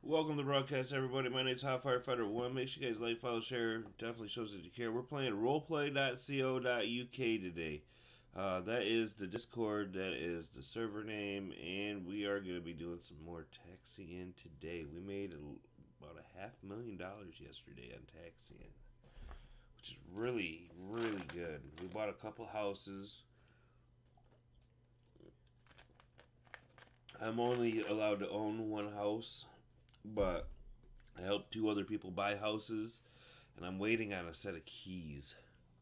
Welcome to the broadcast, everybody. My name's Hot Firefighter 1. Make sure you guys like, follow, share. Definitely shows that you care. We're playing roleplay.co.uk today. That is the Discord. That is the server name. And we are going to be doing some more taxiing today. We made about $500,000 yesterday on taxiing, which is really, really good. We bought a couple houses. I'm only allowed to own one house, but I helped two other people buy houses, and I'm waiting on a set of keys.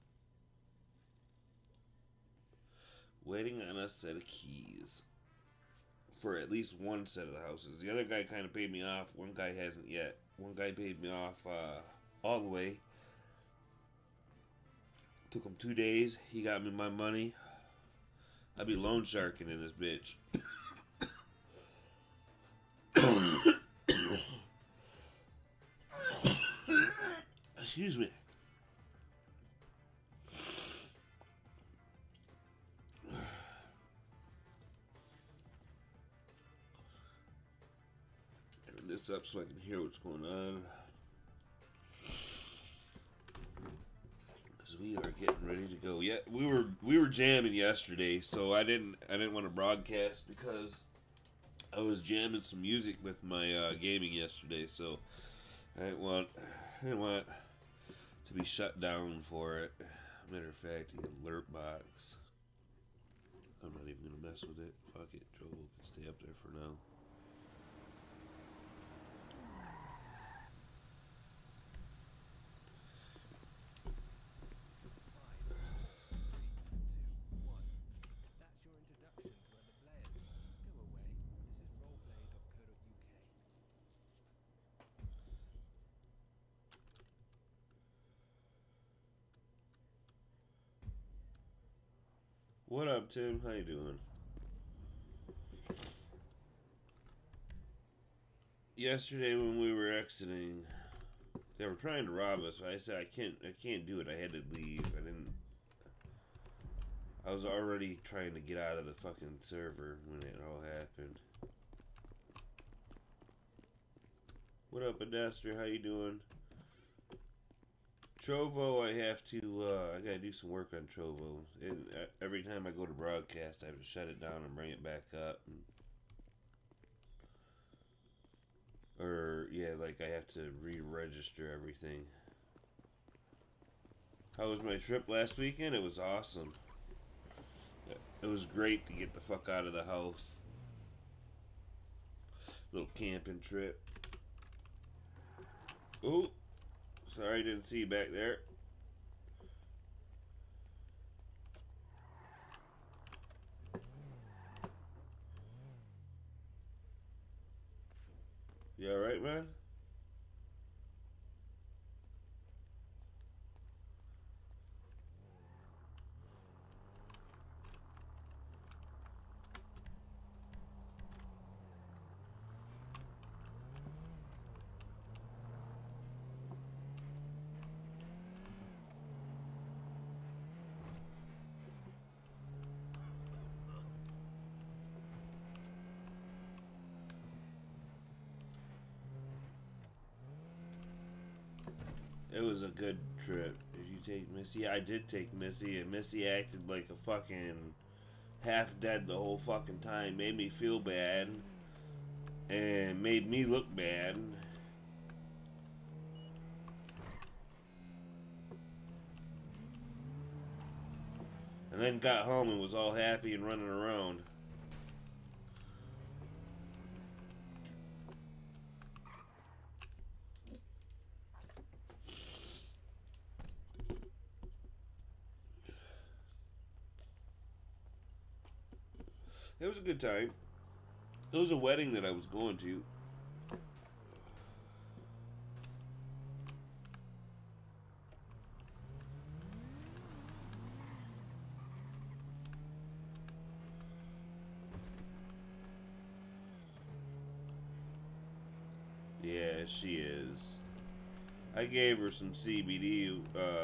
Waiting on a set of keys for at least one set of the houses. The other guy kind of paid me off. One guy hasn't yet. One guy paid me off all the way. Took him 2 days. He got me my money. I'd be loan sharking in this bitch. Excuse me. Turn this up so I can hear what's going on. Because we are getting ready to go. Yeah, we were jamming yesterday, so I didn't want to broadcast because I was jamming some music with my gaming yesterday, so I didn't want to be shut down for it. Matter of fact, the alert box. I'm not even gonna mess with it. Fuck it, Trovo can stay up there for now. What up, Tim? How you doing? Yesterday when we were exiting, they were trying to rob us. I said I can't do it. I had to leave. I was already trying to get out of the fucking server when it all happened. What up, Adester? How you doing? Trovo, I gotta do some work on Trovo. Every time I go to broadcast, I have to shut it down and bring it back up. Like I have to re-register everything. How was my trip last weekend? It was awesome. It was great to get the fuck out of the house. Little camping trip. Ooh. Sorry, I didn't see you back there. You alright, man? It was a good trip. Did you take Missy? I did take Missy, and Missy acted like a fucking half dead the whole fucking time. Made me feel bad, and made me look bad. And then got home and was all happy and running around. It was a good time. It was a wedding that I was going to. Yeah, she is. I gave her some CBD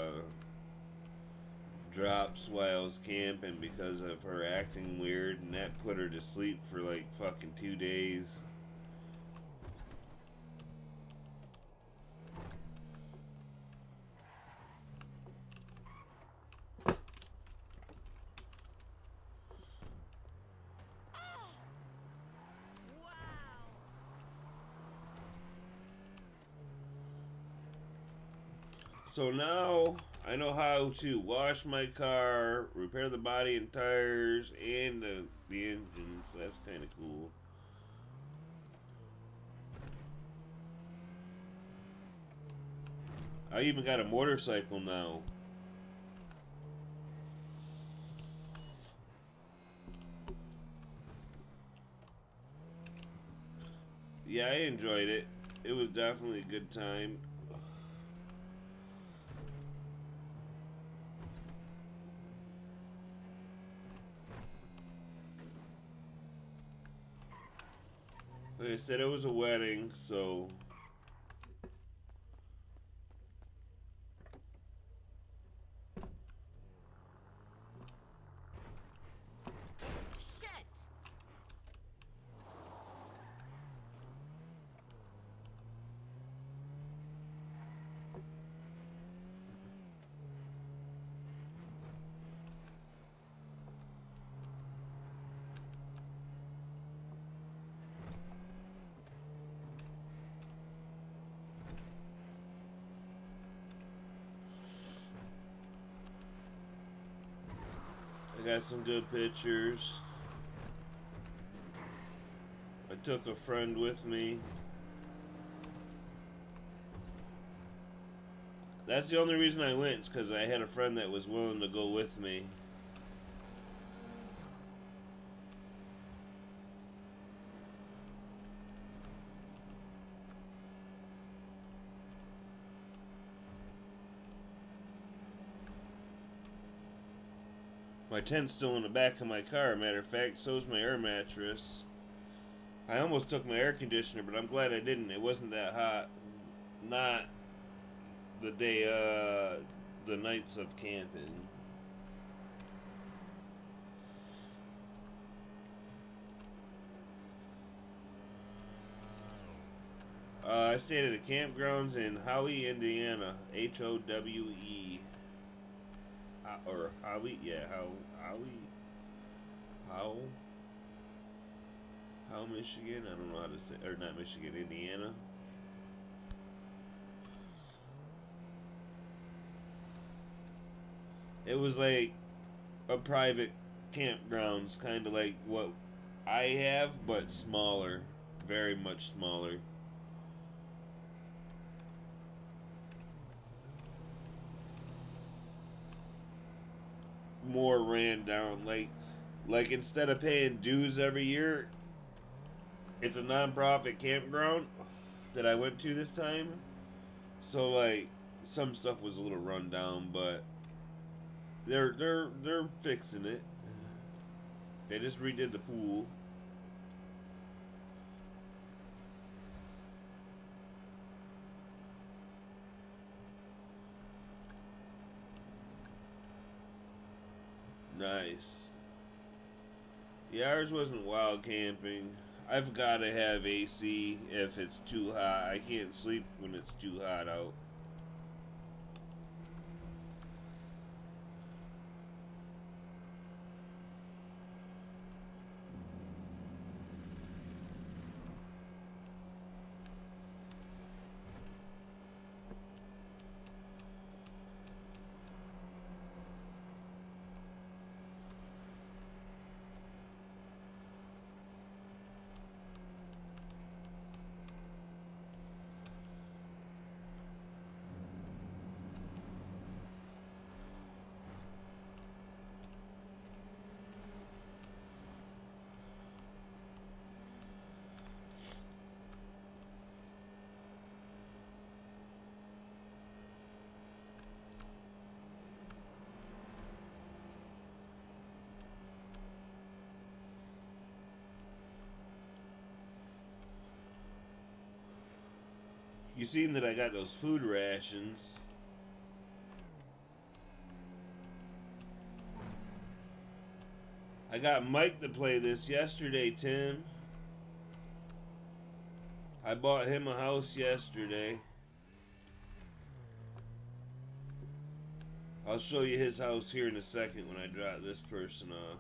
drops while I was camping because of her acting weird, and that put her to sleep for like fucking 2 days. So now I know how to wash my car, repair the body and tires, and the engine. So that's kind of cool. I even got a motorcycle now. Yeah, I enjoyed it. It was definitely a good time. Like I said, it was a wedding, so Shit! I got some good pictures. I took a friend with me. That's the only reason I went, is because I had a friend that was willing to go with me. My tent's still in the back of my car. Matter of fact, so's my air mattress. I almost took my air conditioner, but I'm glad I didn't. It wasn't that hot. Not the day, the nights of camping. I stayed at a campgrounds in Howe, Indiana. Howe. Or Howie, yeah, How, Michigan. I don't know how to say, or not Michigan, Indiana. It was like a private campgrounds, kind of like what I have, but smaller, very much smaller. More ran down, like instead of paying dues every year, it's a non-profit campground that I went to this time. So like some stuff was a little run down, but they're fixing it. They just redid the pool. Nice. Yeah, ours wasn't wild camping. I've got to have AC if it's too hot. I can't sleep when it's too hot out. You seen that I got those food rations. I got Mike to play this yesterday, Tim. I bought him a house yesterday. I'll show you his house here in a second when I drop this person off.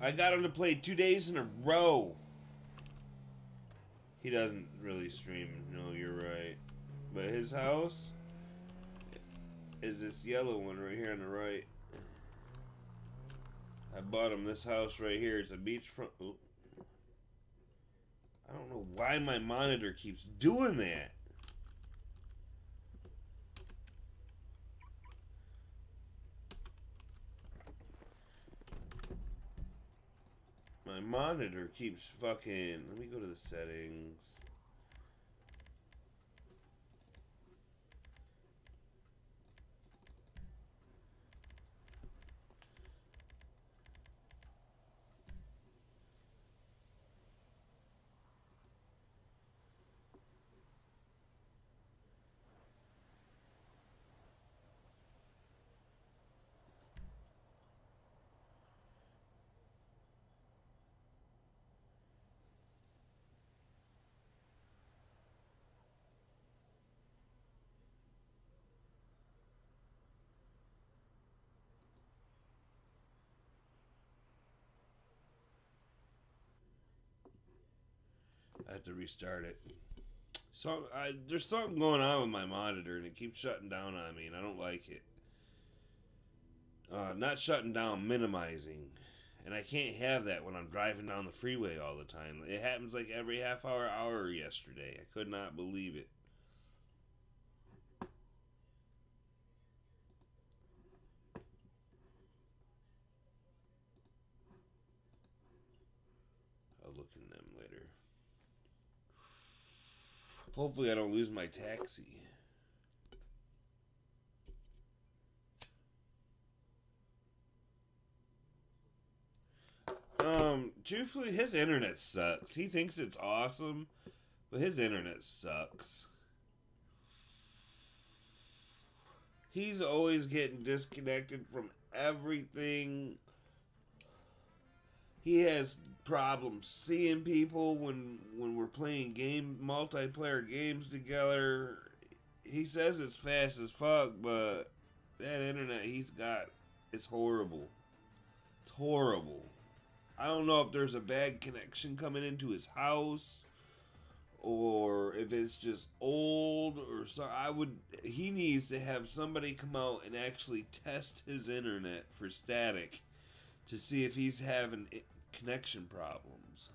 I got him to play 2 days in a row. He doesn't really stream. No, you're right. But his house is this yellow one right here on the right. I bought him this house right here. It's a beachfront. Ooh. I don't know why my monitor keeps doing that. My monitor keeps fucking... Let me go to the settings. I have to restart it. So there's something going on with my monitor, and it keeps shutting down on me, and I don't like it. Not shutting down, minimizing. And I can't have that when I'm driving down the freeway all the time. It happens like every half hour yesterday. I could not believe it. I'll look in them later. Hopefully I don't lose my taxi. Truthfully, his internet sucks. He thinks it's awesome, but his internet sucks. He's always getting disconnected from everything. He has problems seeing people when we're playing multiplayer games together. He says it's fast as fuck, but that internet he's got, it's horrible. It's horrible. I don't know if there's a bad connection coming into his house, or if it's just old, or so. He needs to have somebody come out and actually test his internet for static to see if he's having connection problems.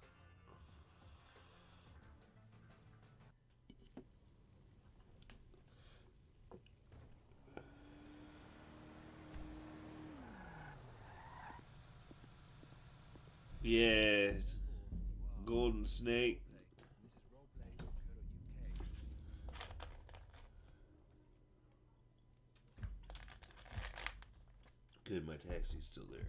Yeah, Golden Snake. Good, my taxi's still there.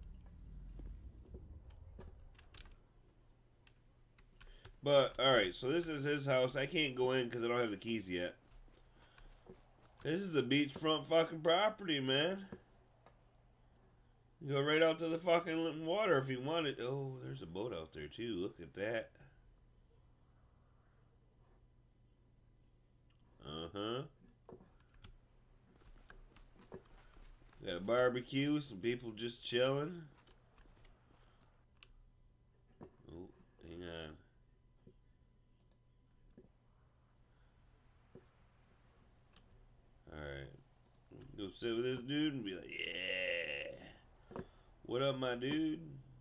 But, alright, so this is his house. I can't go in because I don't have the keys yet. This is a beachfront fucking property, man. You go right out to the fucking water if you want it. Oh, there's a boat out there, too. Look at that. Uh-huh. Got a barbecue, some people just chilling. Oh, hang on. Alright. Go sit with this dude and be like, yeah. What up, my dude?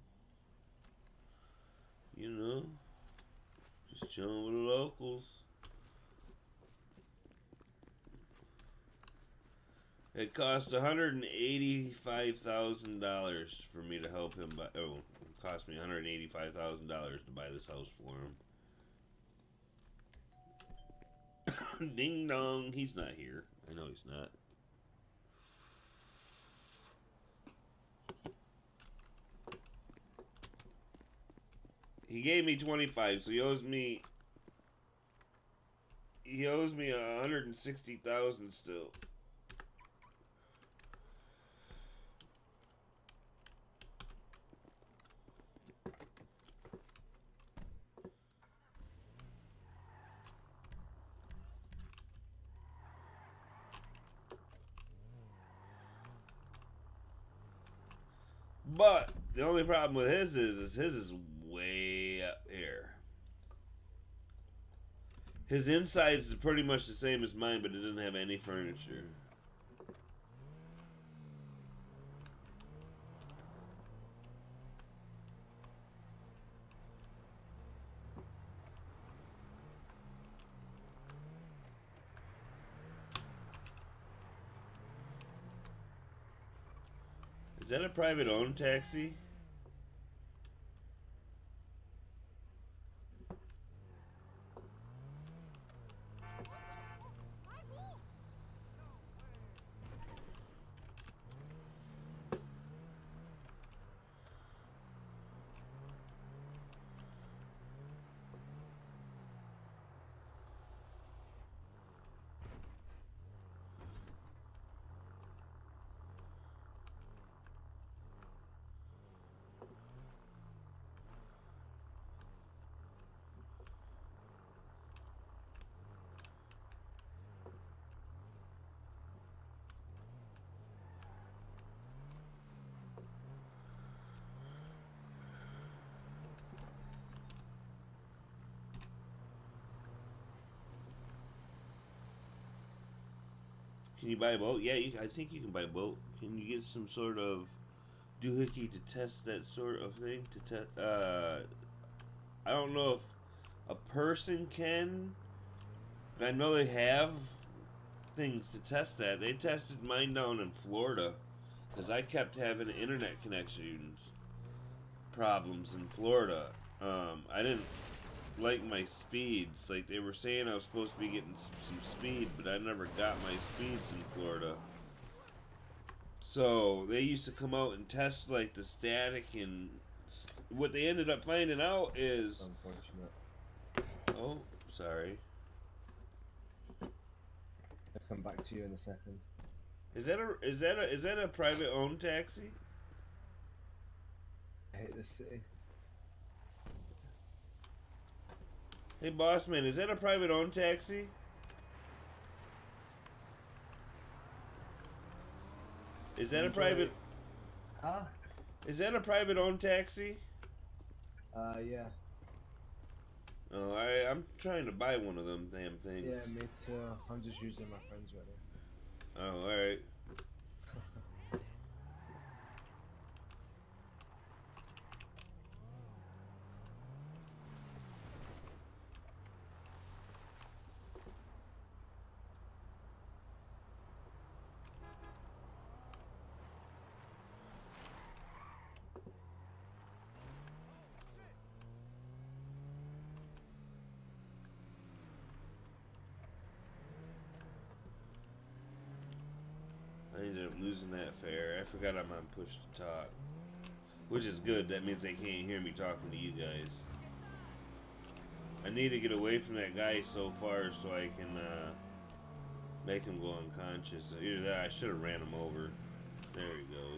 You know, just chilling with the locals. It cost $185,000 for me to help him buy. Oh, it cost me $185,000 to buy this house for him. Ding dong, he's not here. I know he's not. He gave me 25, so he owes me. He owes me 160,000 still. But The only problem with his is his is way up here. His insides is pretty much the same as mine, but it doesn't have any furniture. Is that a private owned taxi? Can you buy a boat? Yeah, I think you can buy a boat. Can you get some sort of doohickey to test that sort of thing? To test, I don't know if a person can. But I know they have things to test that. They tested mine down in Florida because I kept having internet connections problems in Florida. I didn't like my speeds. Like they were saying I was supposed to be getting some speed, but I never got my speeds in Florida. So they used to come out and test like the static, and what they ended up finding out is unfortunate. Oh, sorry. I'll come back to you in a second. Is that a private owned taxi? I hate this city. Hey boss man, is that a private owned taxi? Is that a private? Huh? Is that a private owned taxi? Yeah. Oh, I'm trying to buy one of them damn things. Yeah, me too. I'm just using my friends right now. Oh, alright. I ended up losing that fare. I forgot I'm on push to talk. Which is good. That means they can't hear me talking to you guys. I need to get away from that guy so far so I can make him go unconscious. Either that, I should have ran him over. There he goes.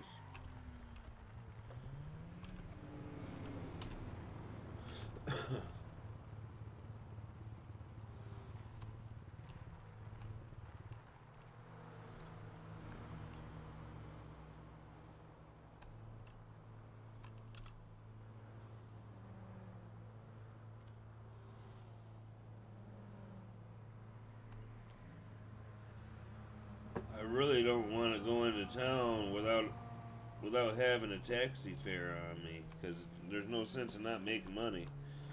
I really don't want to go into town without having a taxi fare on me, because there's no sense in not making money.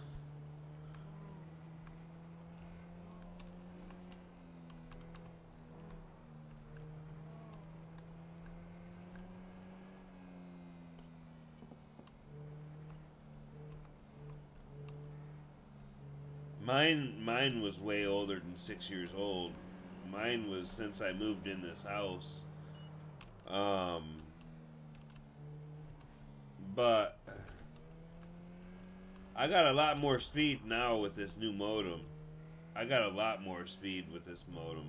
Mine was way older than 6 years old. Mine was since I moved in this house. But I got a lot more speed now with this new modem. I got a lot more speed with this modem.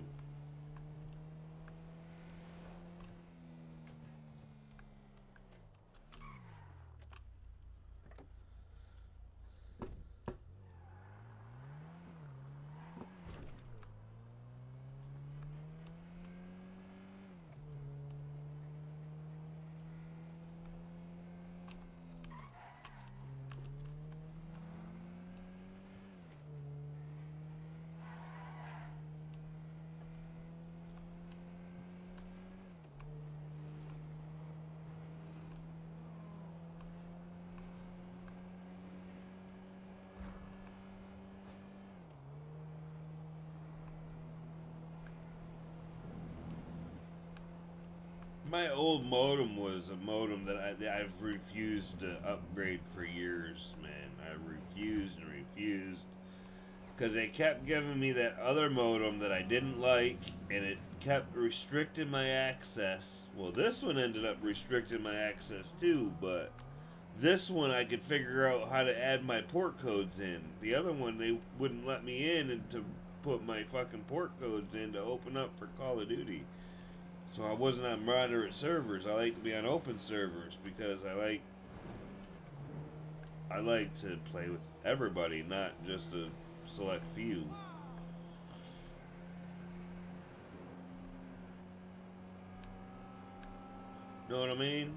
My old modem was a modem that I've refused to upgrade for years, man. I refused and refused because they kept giving me that other modem that I didn't like, and it kept restricting my access. Well, this one ended up restricting my access too, but this one I could figure out how to add my port codes in. The other one, they wouldn't let me in and to put my fucking port codes in to open up for Call of Duty. So I wasn't on moderate servers. I like to be on open servers because I like to play with everybody, not just a select few. Know what I mean?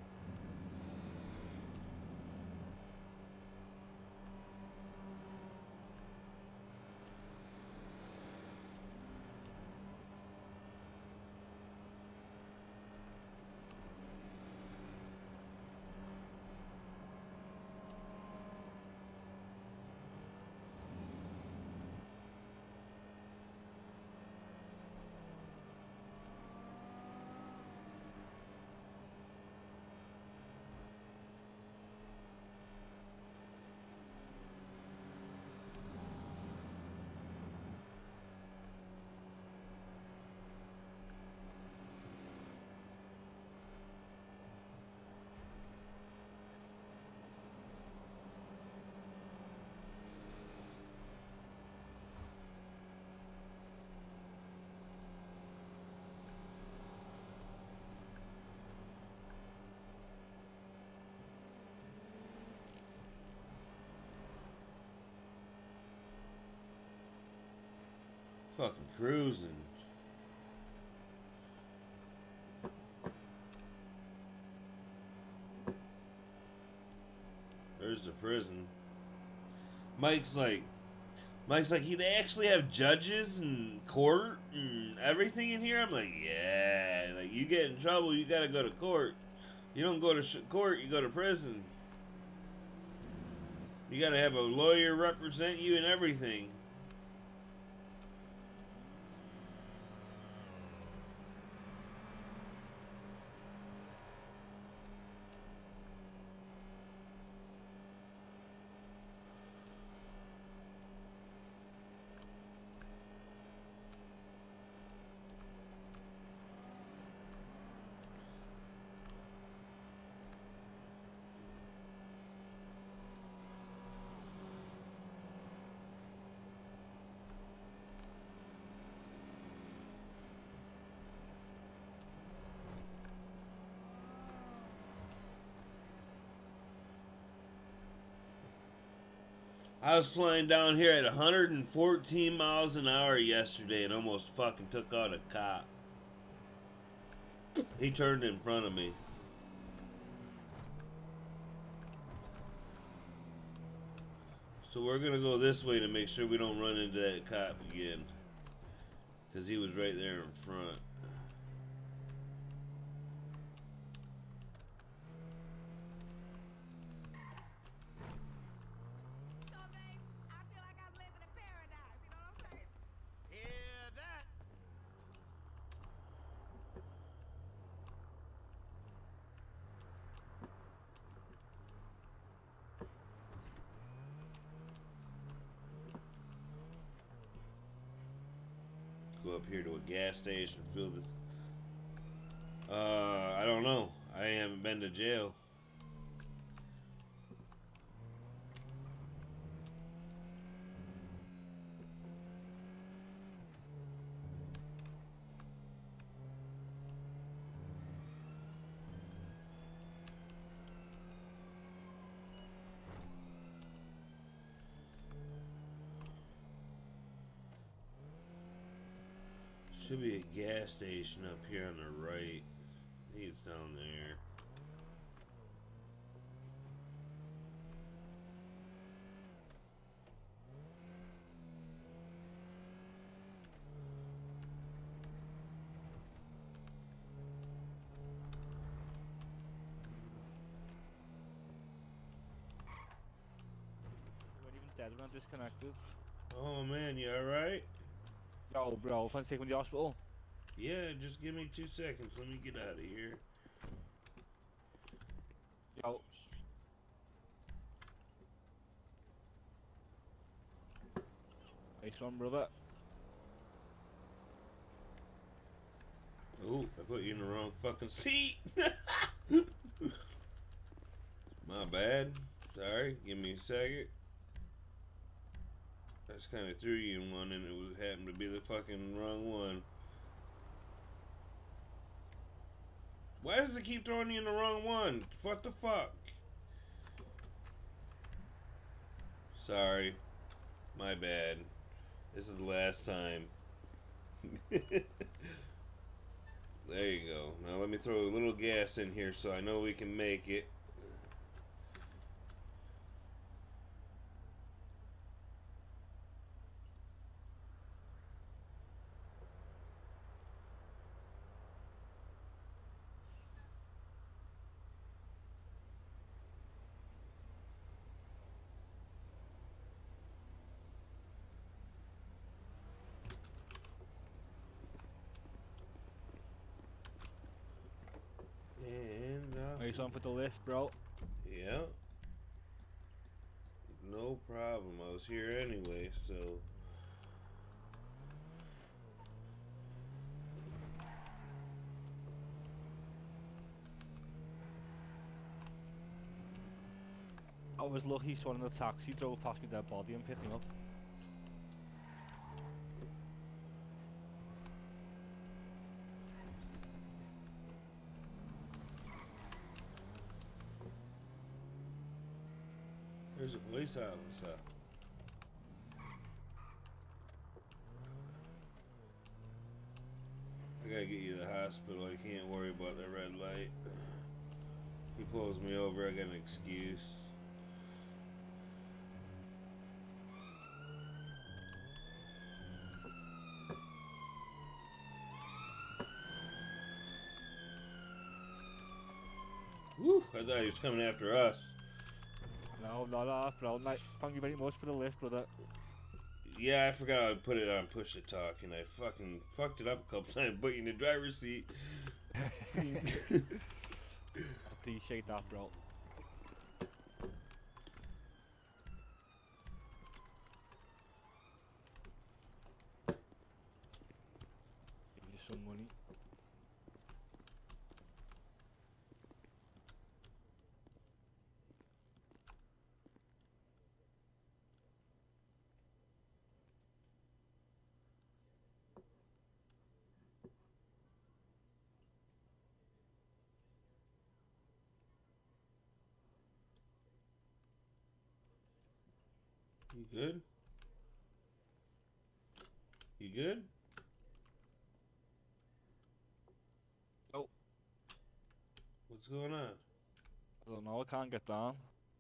Fucking cruising. There's the prison. Mike's like, they actually have judges and court and everything in here? I'm like, yeah. Like, you get in trouble, you gotta go to court. You don't go to court, you go to prison. You gotta have a lawyer represent you and everything. I was flying down here at 114 miles an hour yesterday and almost fucking took out a cop. He turned in front of me. So we're gonna go this way to make sure we don't run into that cop again, because he was right there in front. Go up here to a gas station, fill this. I don't know. I haven't been to jail. Should be a gas station up here on the right. I think it's down there. We're even dead, we're not disconnected. Oh man, you alright? Yo, bro, fancy taking the hospital. Yeah, just give me 2 seconds. Let me get out of here. Yo. Nice one, brother. Oh, I put you in the wrong fucking seat. My bad. Sorry. Give me a second. I just kind of threw you in one and it was happened to be the fucking wrong one. Why does it keep throwing you in the wrong one? What the fuck? Sorry. My bad. This is the last time. There you go. Now let me throw a little gas in here so I know we can make it. And Nice one for the lift, bro. yeah. No problem. I was here anyway, so I was lucky someone in the taxi drove past me dead body and picked me up. there's a police officer. I gotta get you to the hospital. I can't worry about the red light. He pulls me over. I got an excuse. Woo! I thought he was coming after us. No, not off, bro. Thank you very much for the lift, brother. Yeah, I forgot I put it on push to talk, and I fucking fucked it up a couple times. Put you in the driver's seat. Appreciate that, bro. Give you some money. You good? You good? Oh. What's going on? I don't know, I can't get down.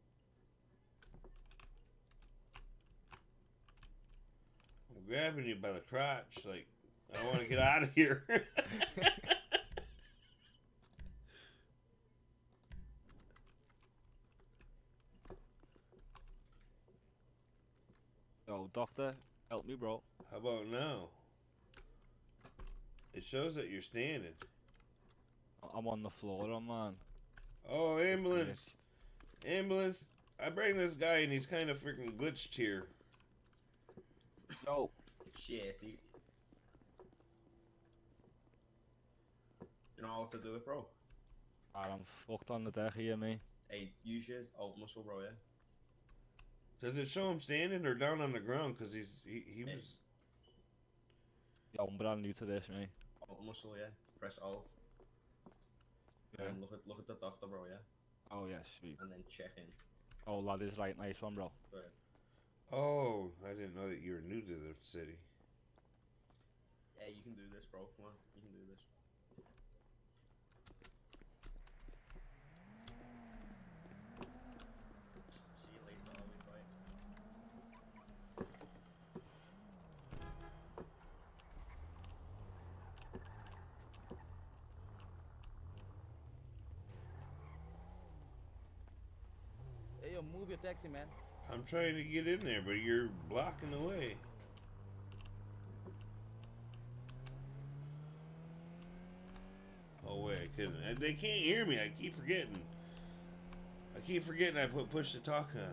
I'm grabbing you by the crotch, like, I want to get out of here. Yo, doctor, help me, bro. How about now? It shows that you're standing. I'm on the floor, man. Oh, ambulance! Ambulance! I bring this guy and he's kind of freaking glitched here. Yo. Shit, see. You know how to do it, bro? I'm fucked on the deck here, mate. Hey, use your alt muscle, bro, yeah? Does it show him standing or down on the ground? Because he was... Yo, I'm brand new to this, mate. Alt muscle, yeah? Press alt. Yeah. And look at the doctor, bro, yeah? Oh, yeah, sweet. And then check in. Oh, that is right. Nice one, bro. Go ahead. Oh, I didn't know that you were new to the city. Yeah, you can do this, bro. Come on, you can do this. See you later, Ollie, bye. Hey, yo, move your taxi, man. I'm trying to get in there, but you're blocking the way. Oh wait, I couldn't. They can't hear me. I keep forgetting. I put push to talk on.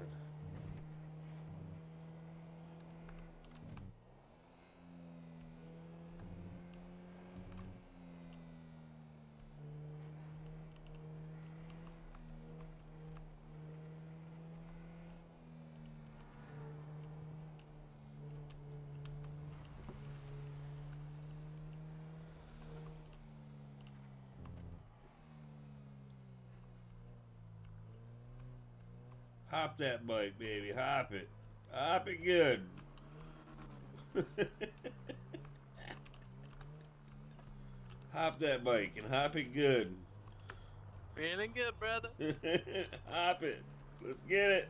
Hop that bike, baby. Hop it. Hop it good. Hop that bike and hop it good. Feeling good, brother. Hop it. Let's get it.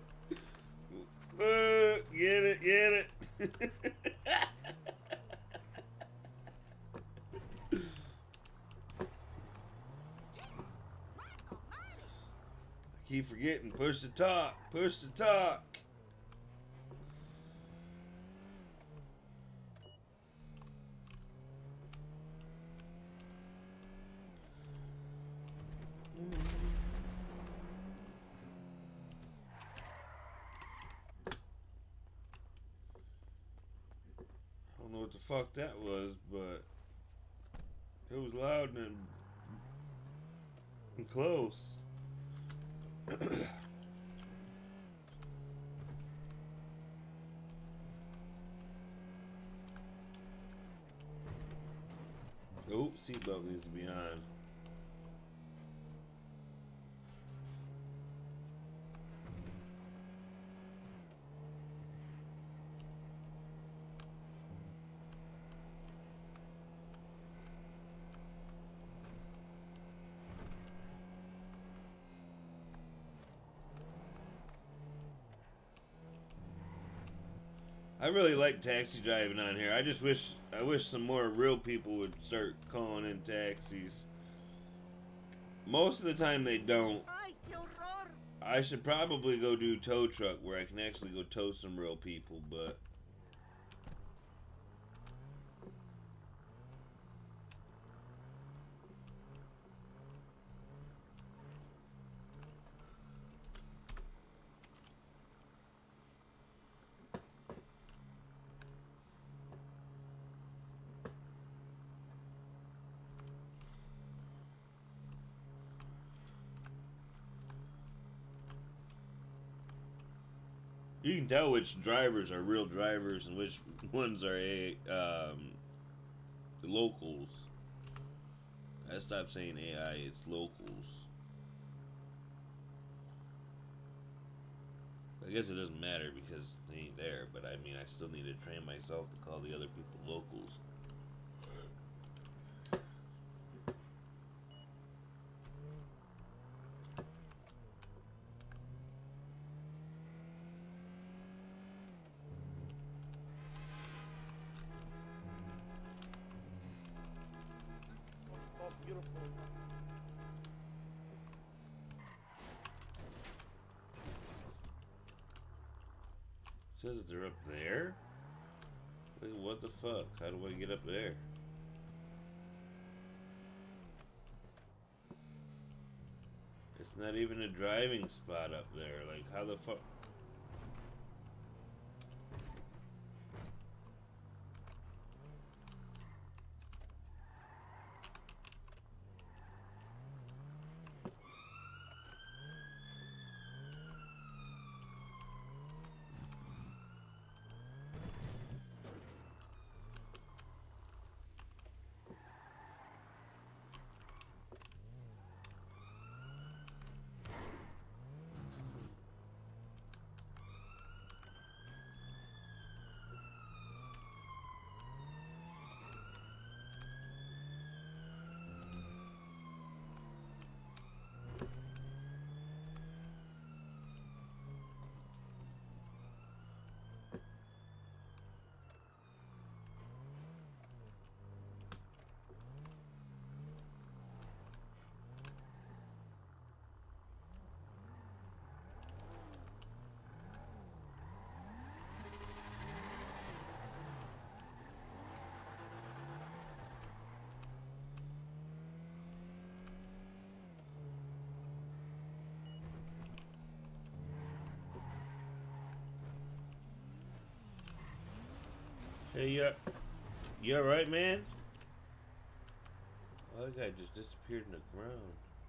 Get it, get it. Keep forgetting, push to talk, push to talk. I don't know what the fuck that was, but it was loud and close. Oh, seatbelt needs to be on. I really like taxi driving on here. I wish some more real people would start calling in taxis. Most of the time they don't. I should probably go do tow truck where I can actually go tow some real people, but you can tell which drivers are real drivers and which ones are locals. I stopped saying AI, it's locals. I guess it doesn't matter because they ain't there, but I mean, I still need to train myself to call the other people locals. Oh, beautiful. It says that they're up there? Wait, what the fuck? How do I get up there? It's not even a driving spot up there. Like, how the fuck? Hey, you alright, man? Oh, that guy just disappeared in the ground.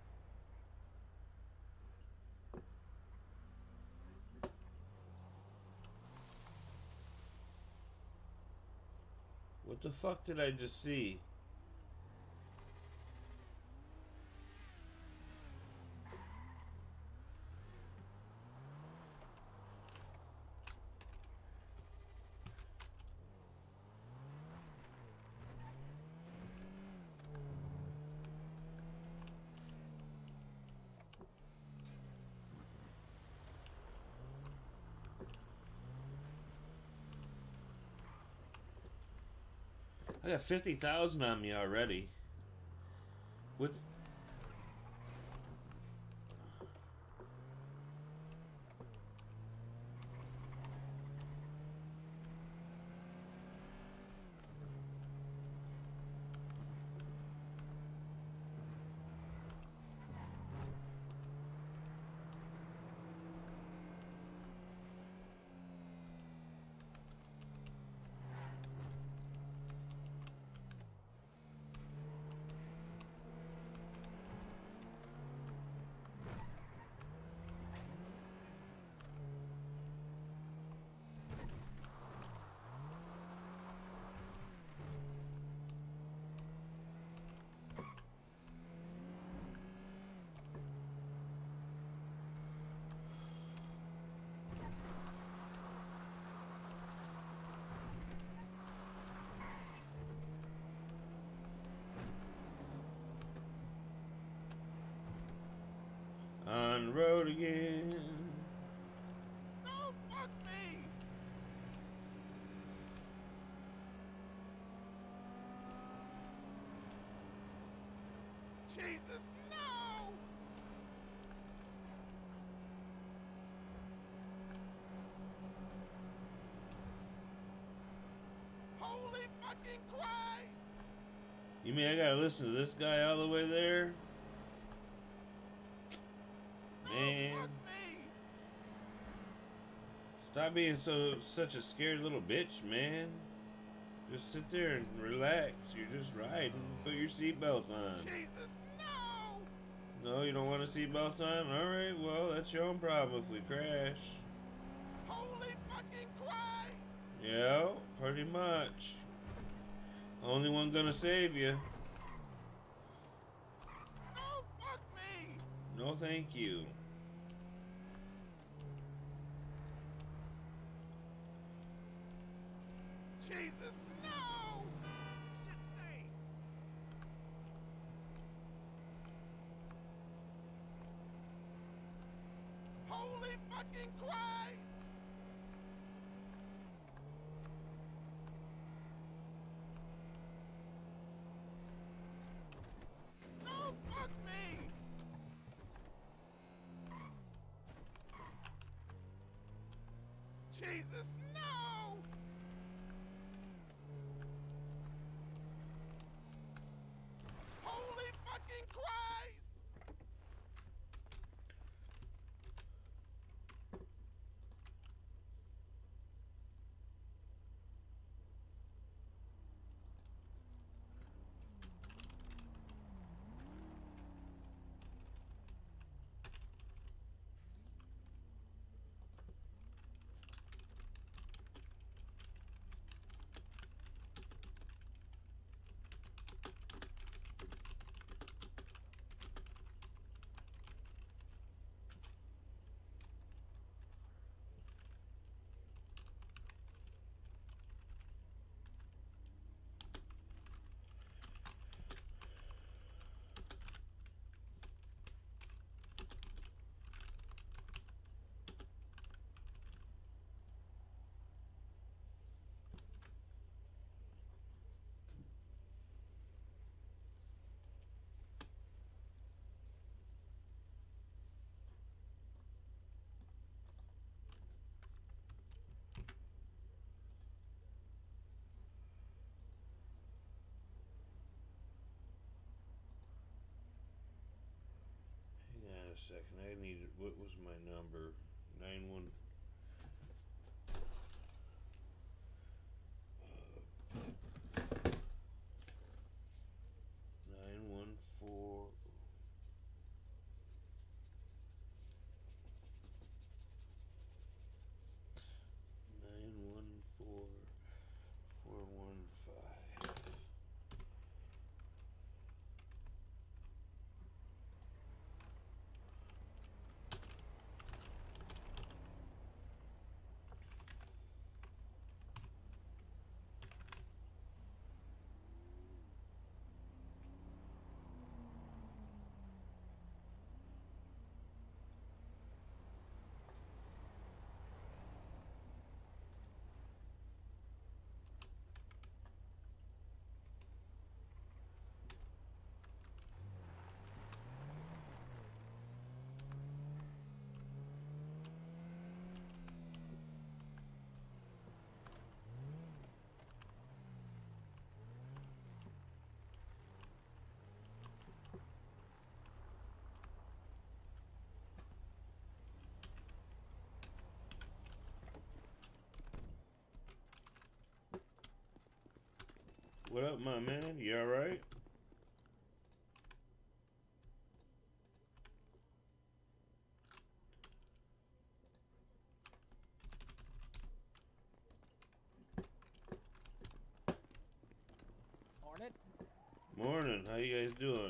What the fuck did I just see? I got 50,000 on me already. What's... On the road again. No, fuck me! Jesus, no! Holy fucking Christ! You mean I gotta listen to this guy all the way there? Man. No, fuck me! Stop being such a scared little bitch, man. Just sit there and relax. You're just riding. Put your seatbelt on. Jesus, no! No, you don't want a seatbelt on? Alright, well, that's your own problem if we crash. Holy fucking Christ! Yeah, pretty much. Only one gonna save you. No, fuck me! No, thank you. Jesus, no! Sit stay! Holy fucking Christ! No, fuck me! Jesus, no! Holy fucking Christ! Hang on a second. I need. What was my number? 91. What up, my man? You alright? Hornet? Morning. How you guys doing?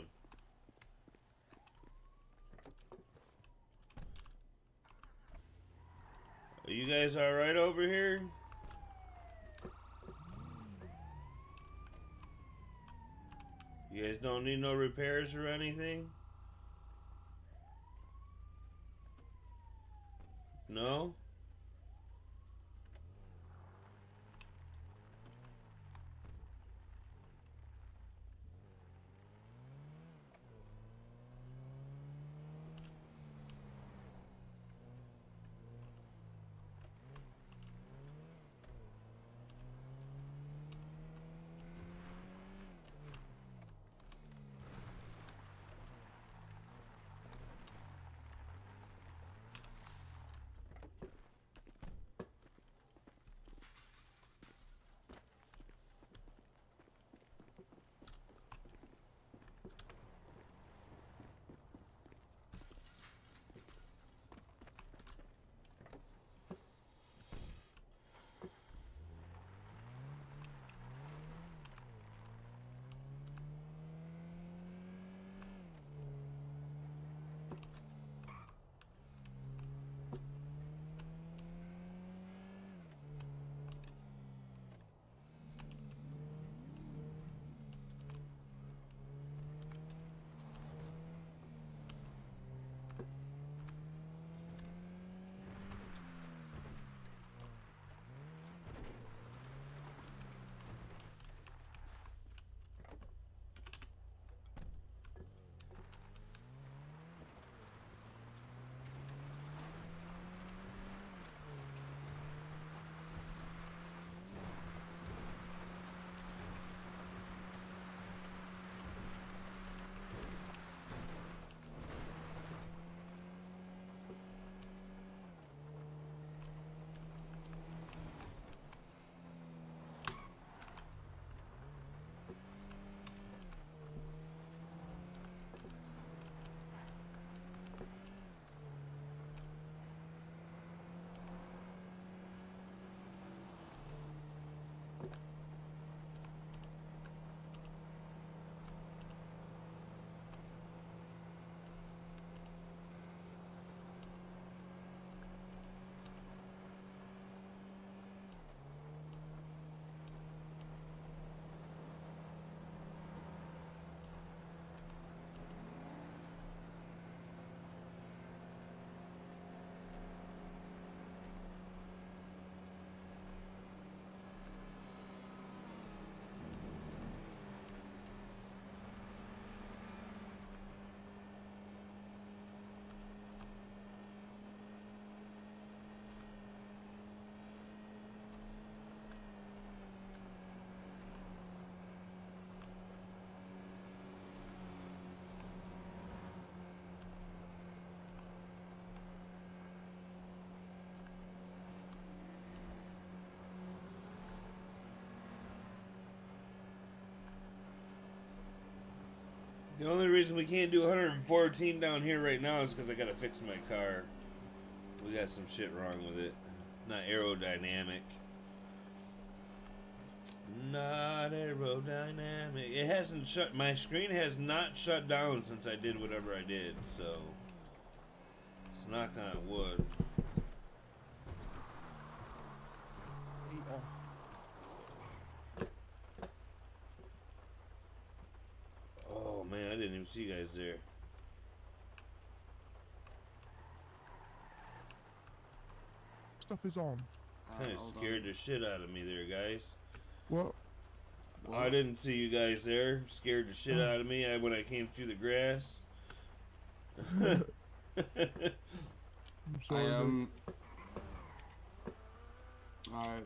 Are you guys alright over here? You guys don't need no repairs or anything? No? The only reason we can't do 114 down here right now is because I gotta fix my car. We got some shit wrong with it. Not aerodynamic. Not aerodynamic. It hasn't shut. My screen has not shut down since I did whatever I did. So, let's knock on wood. Oh man, I didn't even see you guys there. Stuff is on. Kind of scared the shit out of me there, guys. What? I didn't see you guys there. Scared the shit out of me when I came through the grass. I'm sorry. Alright.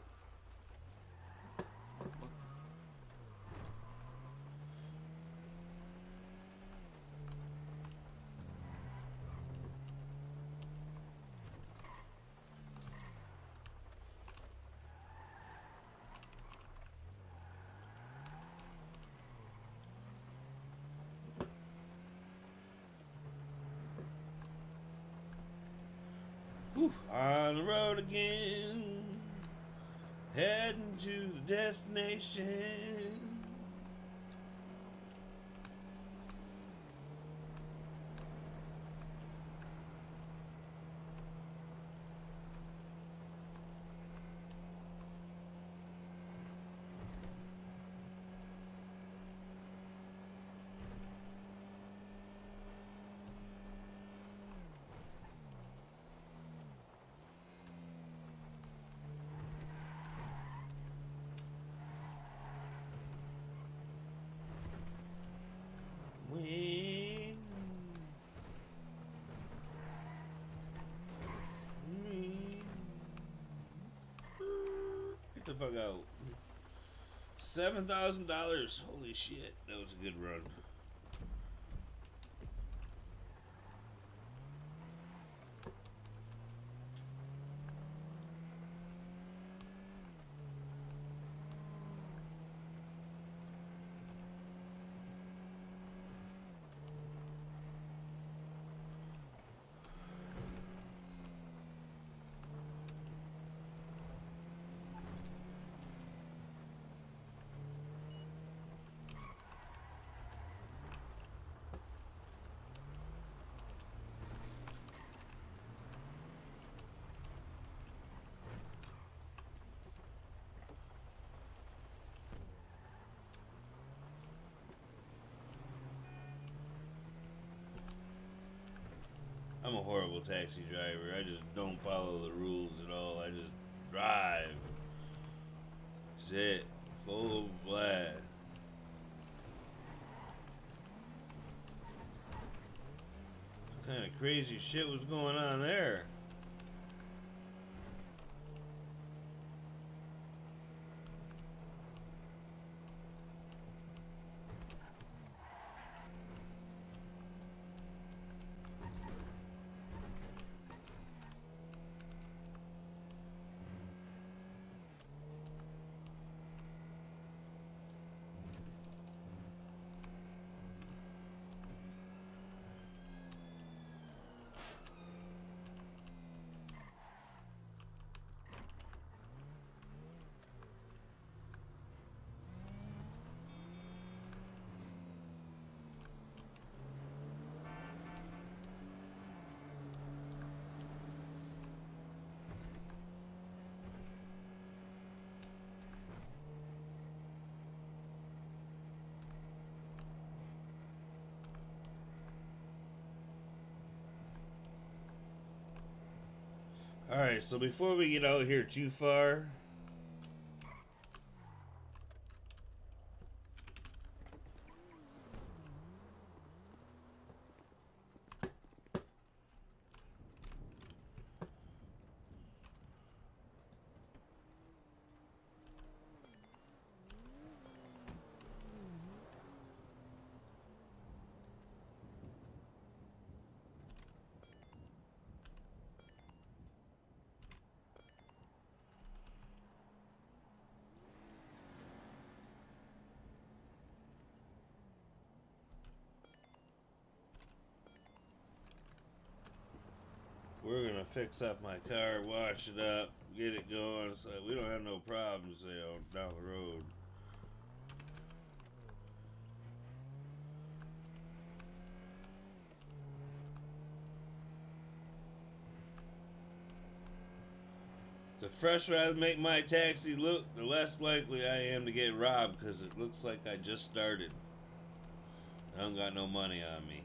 Woo! On the road again. Heading to the destination. When get the fuck out. $7,000. Holy shit, that was a good run. I'm a horrible taxi driver. I just don't follow the rules at all. I just drive. That's it. Full blast. What kind of crazy shit was going on there? Alright, so before we get out here too far, we're gonna fix up my car, wash it up, get it going so we don't have no problems, you know, down the road. The fresher I make my taxi look, the less likely I am to get robbed, because it looks like I just started. I don't got no money on me.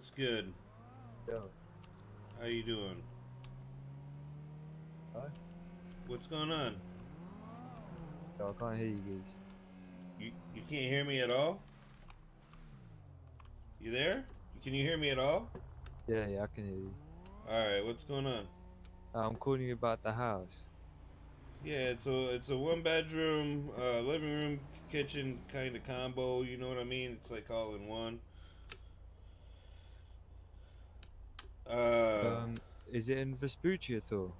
What's good? Yo. How you doing? Hi. What's going on? Yo, I can't hear you guys. You can't hear me at all? You there? Can you hear me at all? Yeah, I can hear you. Alright, what's going on? I'm calling you about the house. Yeah, it's a one bedroom, living room, kitchen kind of combo, you know what I mean? It's like all in one. Is it in Vespucci at all?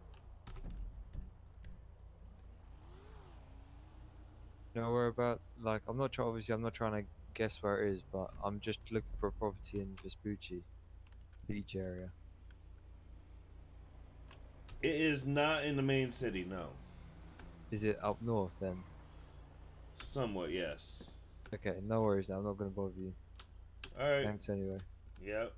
No, where about? Like, I'm not trying. Obviously, I'm not trying to guess where it is, but I'm just looking for a property in Vespucci, beach area. It is not in the main city, no. Is it up north then? Somewhat, yes. Okay, no worries. I'm not gonna bother you. Alright. Thanks anyway. Yep.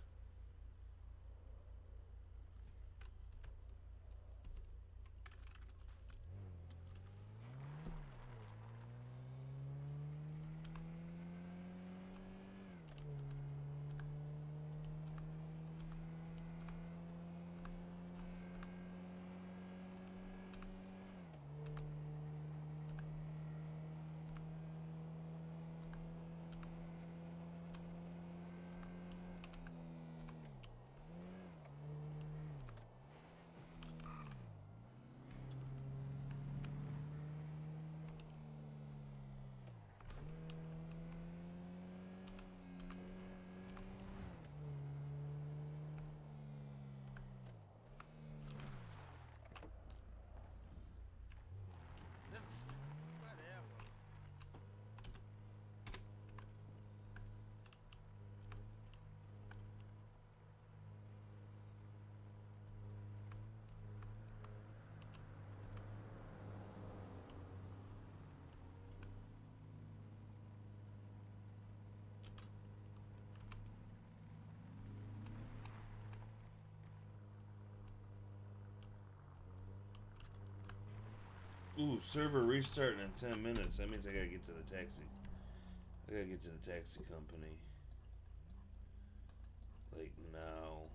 Whatever. Ooh, server restarting in 10 minutes. That means I gotta get to the taxi. I gotta get to the taxi company. Like now.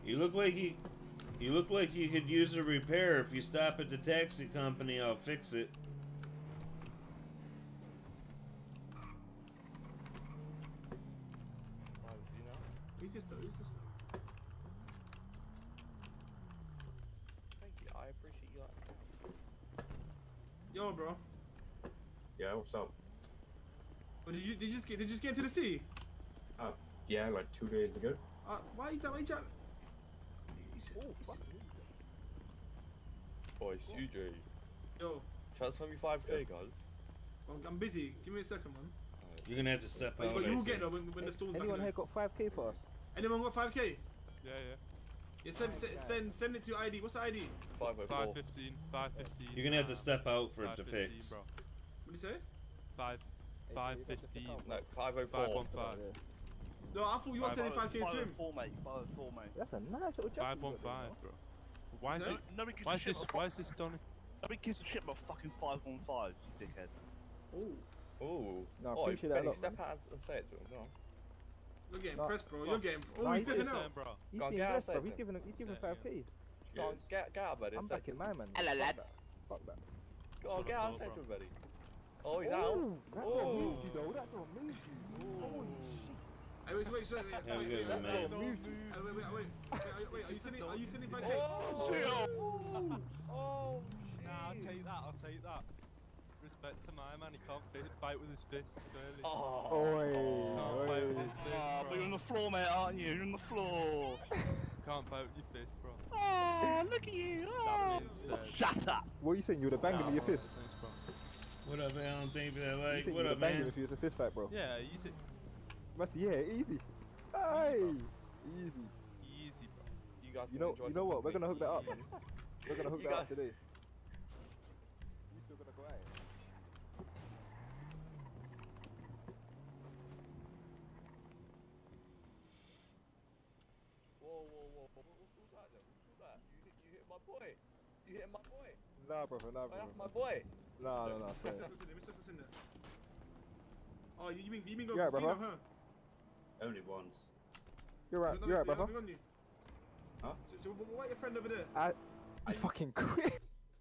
You look like you could use a repair. If you stop at the taxi company, I'll fix it. Who's this though? Who's this though? Thank you. I appreciate you. Yo, bro. Yeah, what's up? Oh, did you just get into the sea? Yeah, like 2 days ago. Why you jumping? Oh, fuck. Boy, CJ. Yo, Transfer me 5k, guys. I'm busy. Give me a second, man. You're gonna have to step out. But you I will get think. though when the storm's back. Anyone in here there. got 5k for us? Anyone got 5k? Yeah, Yeah, send it to your ID. What's the ID? 504. 515, 515. You're gonna have to step out for it to fix. Bro. What do you say? 515. No, 504. 515. No, I thought you were sending 5k to him. 504, mate. 504, mate. That's a nice little jump. 515, bro. Why is Sorry? it? Nobody gives Why a is shit this? about Why is this done? Nobody gives a shit about fucking 515, you dickhead. Oh, Ooh. No, I Oh, appreciate that a Benny, lot, step man. out and say it to him. Go on. you're getting No. pressed, bro. You're getting. No, Oh, he's he's stepping just out. Bro. He's Go on, being get blessed, outside bro. He's to giving Say it, 5k. Go on, get out, buddy. I'm Say back in my man. Hello, lad. Fuck that. Go on, get Bro, outside bro. to him, buddy. Oh, he's out. Ooh, that Ooh. don't move you though. That don't move you. Holy shit. Hey, wait. Have a good one, man. Wait. Are you sending 5k? Oh, oh, Nah, I'll shit. take that. I'll take that. Respect to my man. He can't fight with his fist. Clearly. Oh. Can't fight with his fist, But you're on bro. the floor, mate, aren't you? You're on the floor. Can't fight with your fist, bro. Oh, look at you. Stab me instead. Shut up. What are you saying? You would have banged him with your fist? Thanks, bro. What up, Alan? Thank you for that You like. think you What would up, have banged him man? if he was a fist fight, bro? Yeah, easy. Yeah, easy. Hey, easy. Easy, bro. You guys You can know, enjoy you some know what? We're company. gonna hook that up, man. We're gonna hook You that guys- up today. You still gonna go at it? Whoa. What's that then? What's that? You hit my boy. You hit my boy. Nah, brother. Nah, Oh, that's my brother. boy. Nah. What's Sorry. in there? Oh, you mean go Yeah, casino, brother. huh? Only once. You're right. You're right, brother. Huh? So what about your friend over there? I fucking quit.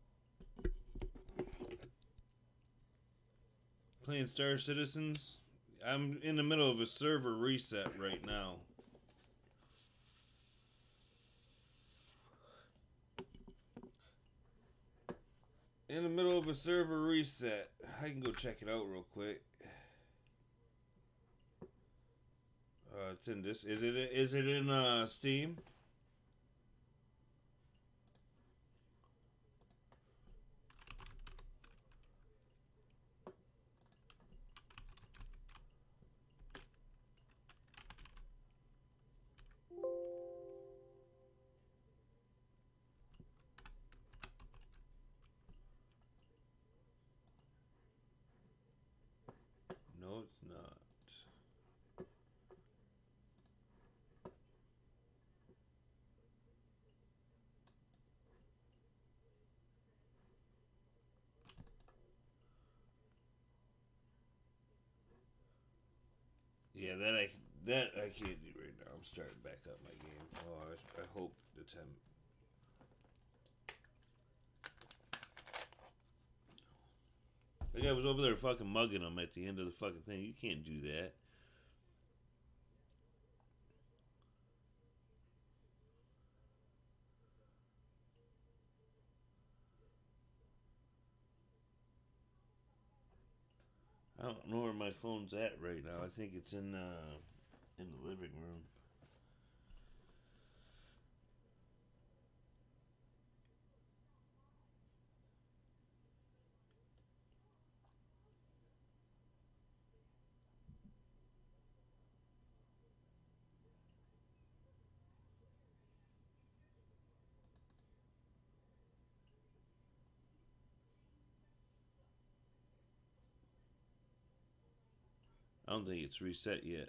Playing Star Citizens. I'm in the middle of a server reset right now. In the middle of a server reset. I can go check it out real quick. It's in this. Is it in Steam? No, it's not. Yeah, that I can't do right now. I'm starting back up my game. Oh, I hope the time. The guy was over there fucking mugging him at the end of the fucking thing. You can't do that. I don't know where my phone's at right now. I think it's in the living room. I don't think it's reset yet.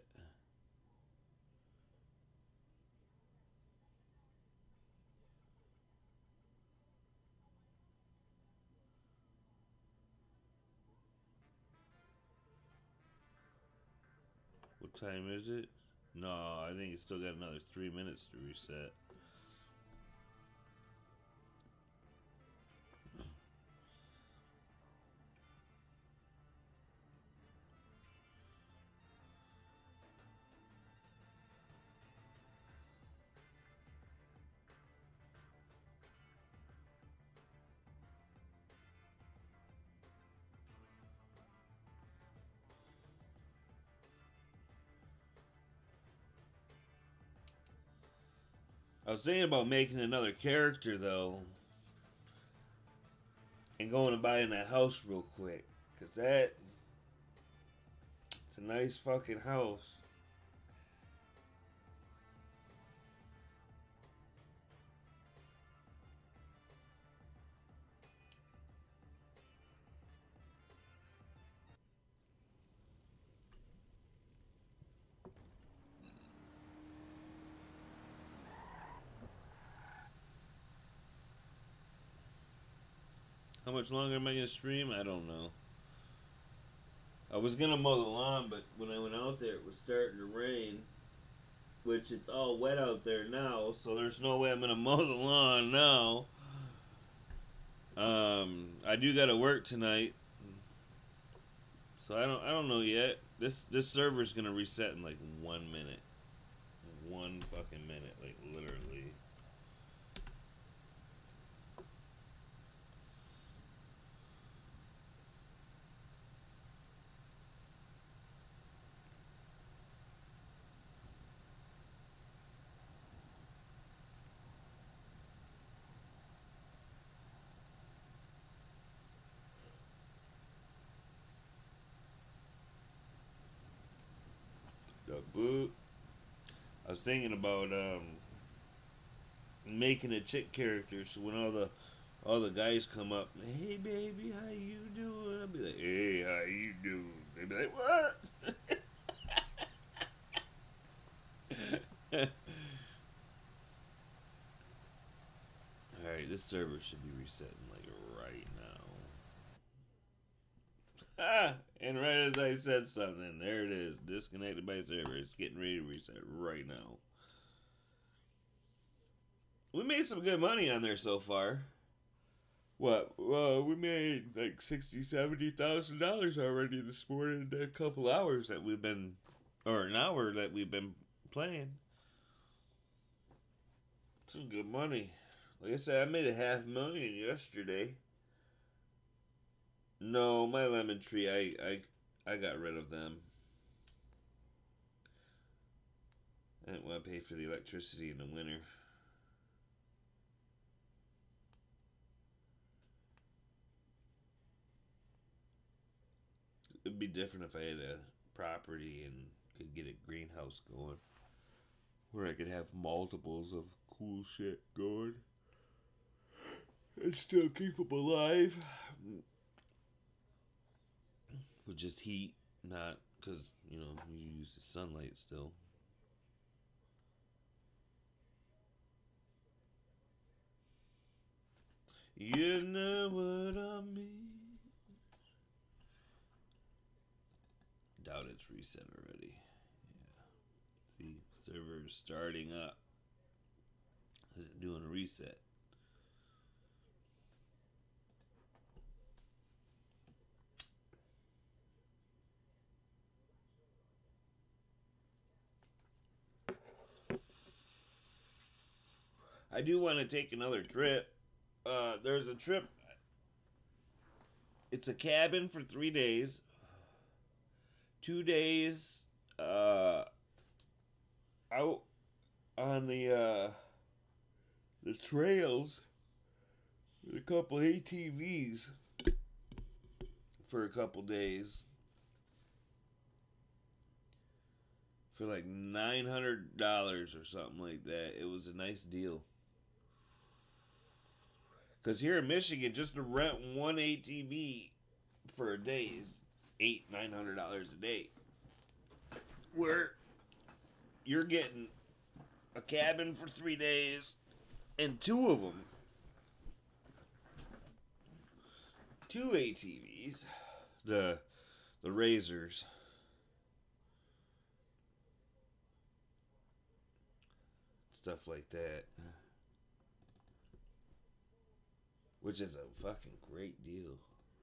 What time is it? No, I think it's still got another 3 minutes to reset. I was thinking about making another character though, and going and buying that house real quick, cause it's a nice fucking house. How much longer am I gonna stream? I don't know. I was gonna mow the lawn, but when I went out there, it was starting to rain, which it's all wet out there now, so there's no way I'm gonna mow the lawn now. I do gotta work tonight, so I don't know yet. This server's gonna reset in like 1 minute, 1 fucking minute, like literally. The boot. I was thinking about making a chick character, so when all the guys come up, hey baby, how you doing? I'll be like, hey, how you doing? They'd be like, what? Alright, this server should be resetting like right now. Ah, and right as I said something, there it is. Disconnected by server. It's getting ready to reset right now. We made some good money on there so far. What? We made like $60,000-$70,000 already this morning in a couple hours that we've been, or an hour that we've been playing. Some good money. Like I said, I made $500,000 yesterday. No, my lemon tree, I got rid of them. I didn't want to pay for the electricity in the winter. It'd be different if I had a property and could get a greenhouse going, where I could have multiples of cool shit going and still keep them alive. With just heat, not because, you know, you use the sunlight still. You know what I mean. Doubt it's reset already. Yeah. See, server is starting up. Is it doing a reset? I do want to take another trip. There's a trip. It's a cabin for 3 days. 2 days out on the trails with a couple ATVs for a couple days for like $900 or something like that. It was a nice deal. Because here in Michigan, just to rent one ATV for a day is $800-900 a day. Where you're getting a cabin for 3 days and 2 of them, 2 ATVs, the Razors. Stuff like that. Which is a fucking great deal.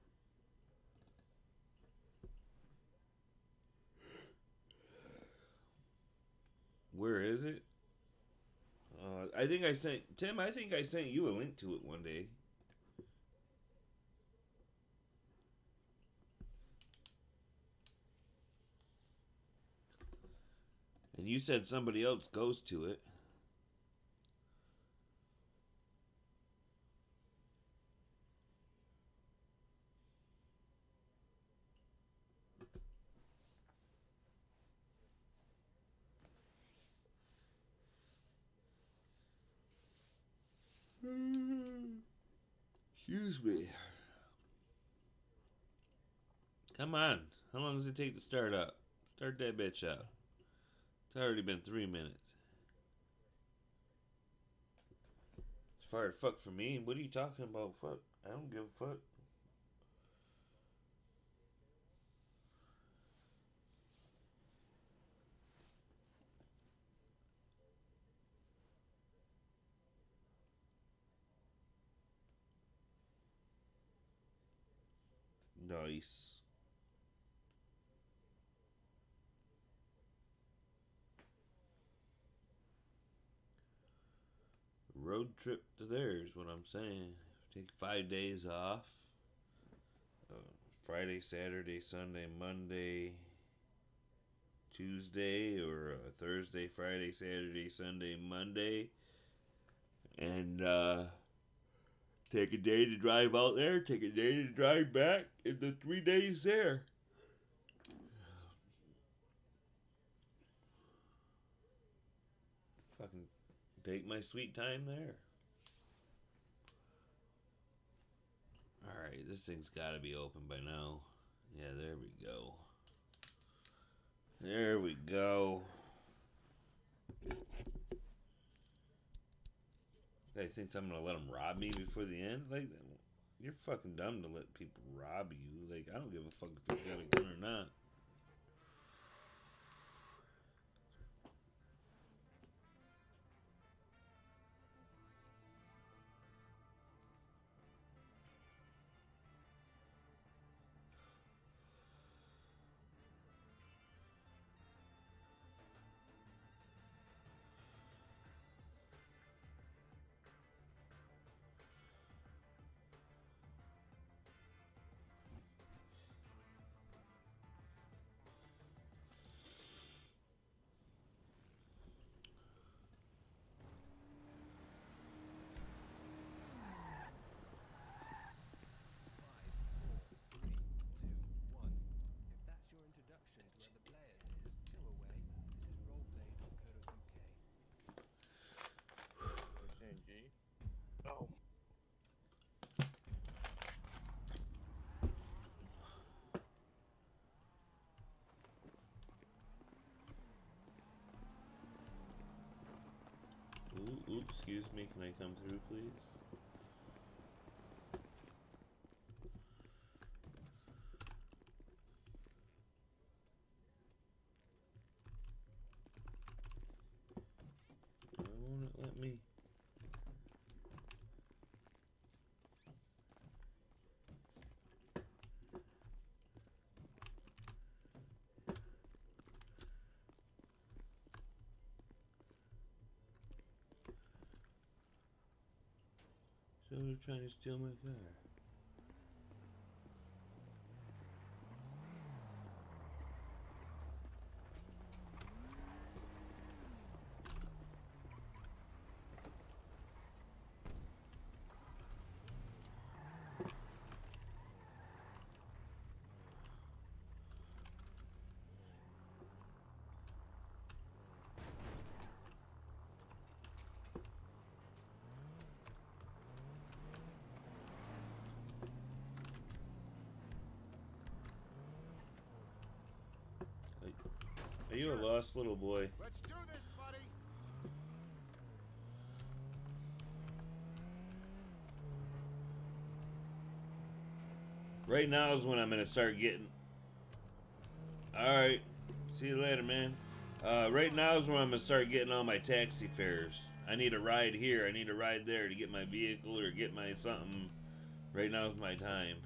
Where is it? I think I sent Tim. I think I sent you a link to it one day. And you said somebody else goes to it. Excuse me. Come on. How long does it take to start up? Start that bitch up. It's already been 3 minutes. It's far as fuck for me. What are you talking about? Fuck. I don't give a fuck. Nice. Road trip to there is what I'm saying. Take 5 days off. Friday, Saturday, Sunday, Monday, Tuesday, or Thursday, Friday, Saturday, Sunday, Monday. And take a day to drive out there, take a day to drive back, and the 3 days there. Fucking take my sweet time there. Alright, this thing's gotta be open by now. Yeah, there we go. There we go. Guy thinks I'm gonna let him rob me before the end? Like, you're fucking dumb to let people rob you. Like, I don't give a fuck if he's got a gun or not. Oh. Ooh, excuse me, can I come through, please? Why won't it let me? So they're trying to steal my car. Are you a lost little boy? Let's do this, buddy. Right now is when I'm gonna start getting. Alright. See you later, man. Right now is when I'm gonna start getting all my taxi fares. I need a ride here, I need a ride there to get my vehicle or get my something. Right now is my time.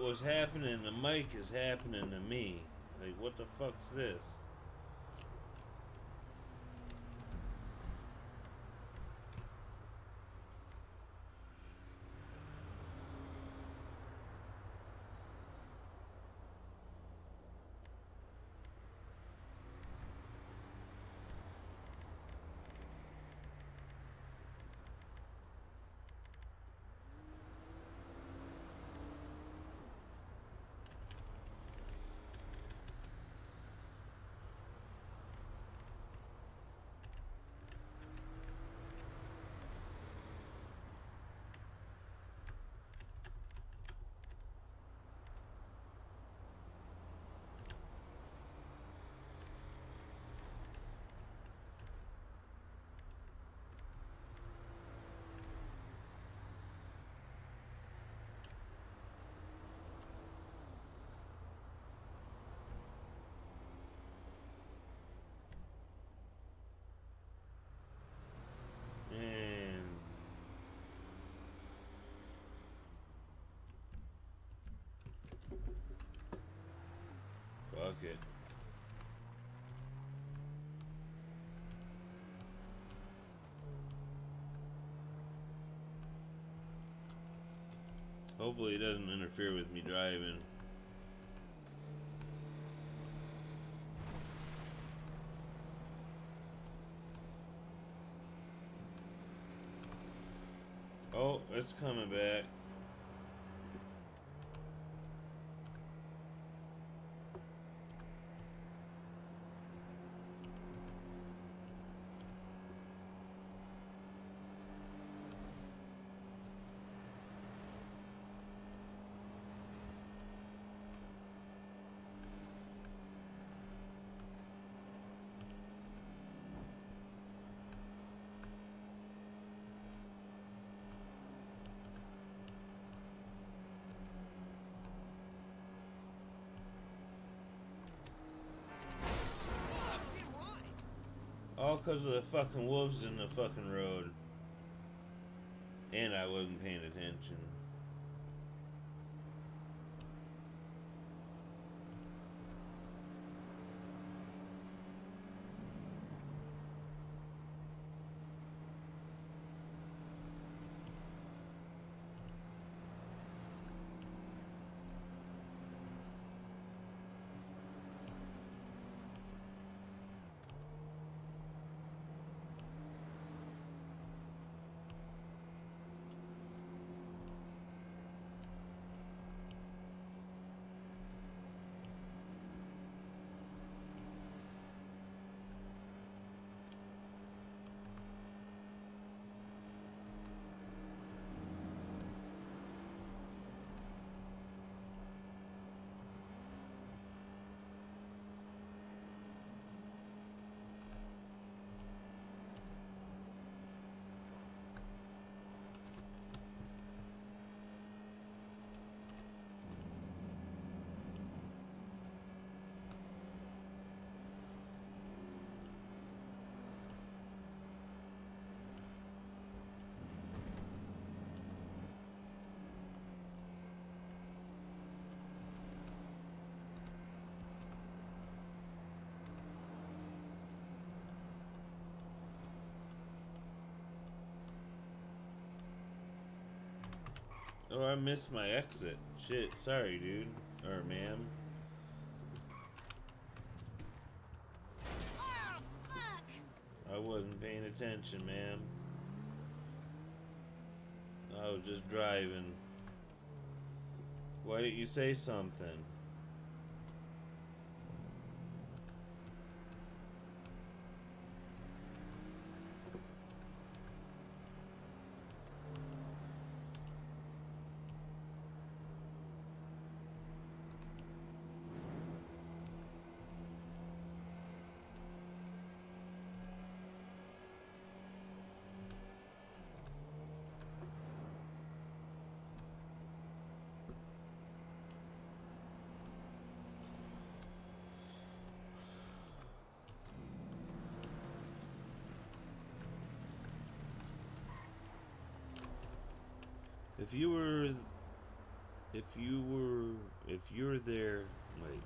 was happening to Mike is happening to me. Like, what the fuck's this? And fuck it. Hopefully it doesn't interfere with me driving. Oh, it's coming back. All because of the fucking wolves in the fucking road. And I wasn't paying attention. Oh, I missed my exit. Shit, sorry, dude. Or ma'am. Oh, fuck! I wasn't paying attention, ma'am. I was just driving. Why didn't you say something? if you're there, like.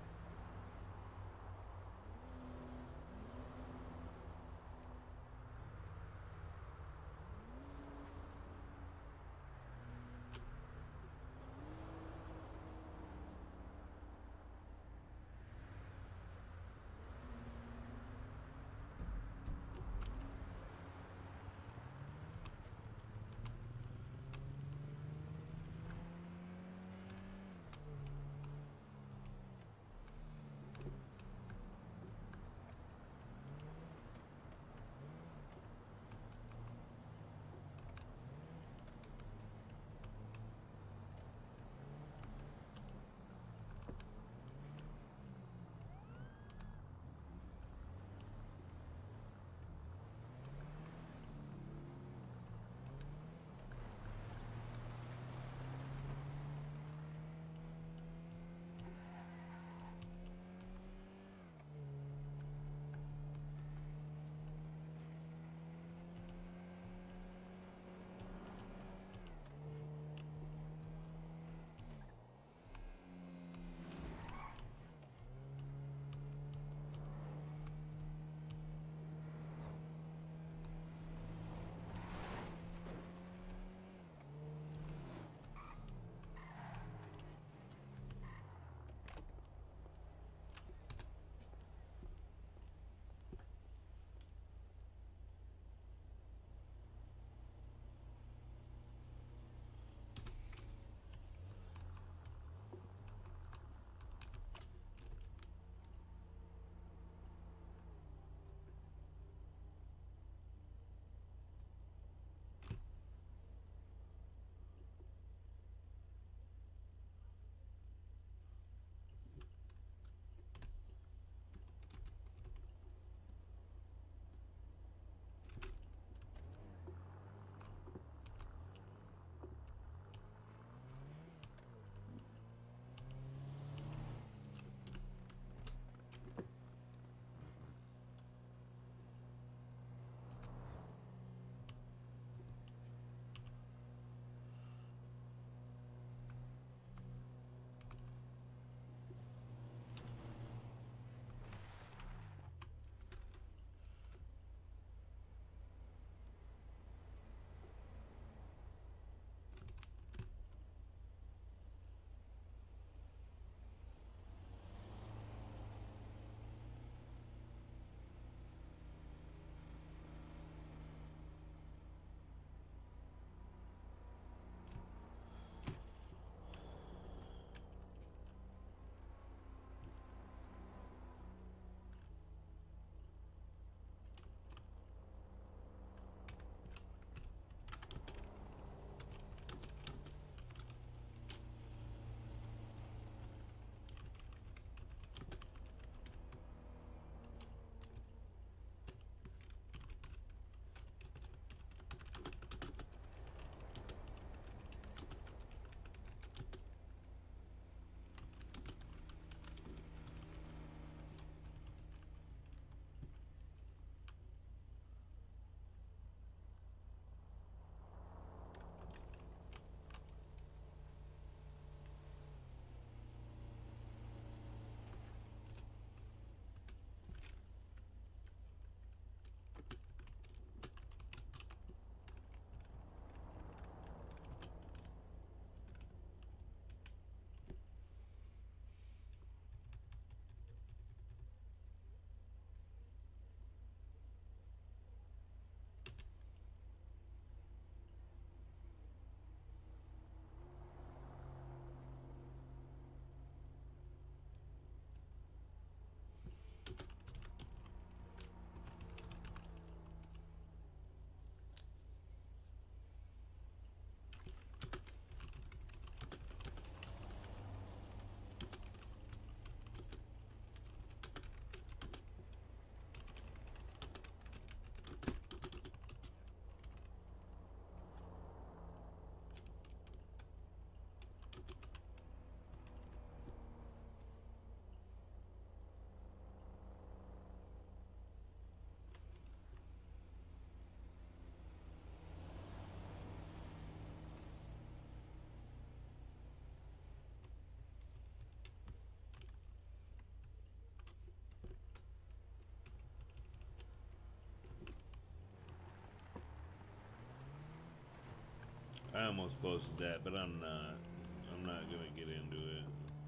almost posted that, but I'm not. I'm not gonna get into it.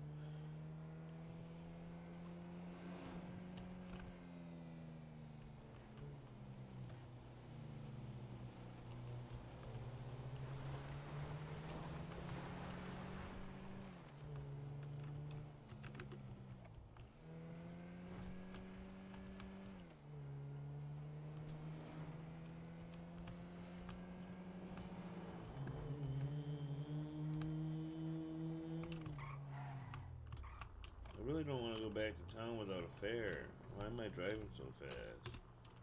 I really don't want to go back to town without a fare. Why am I driving so fast?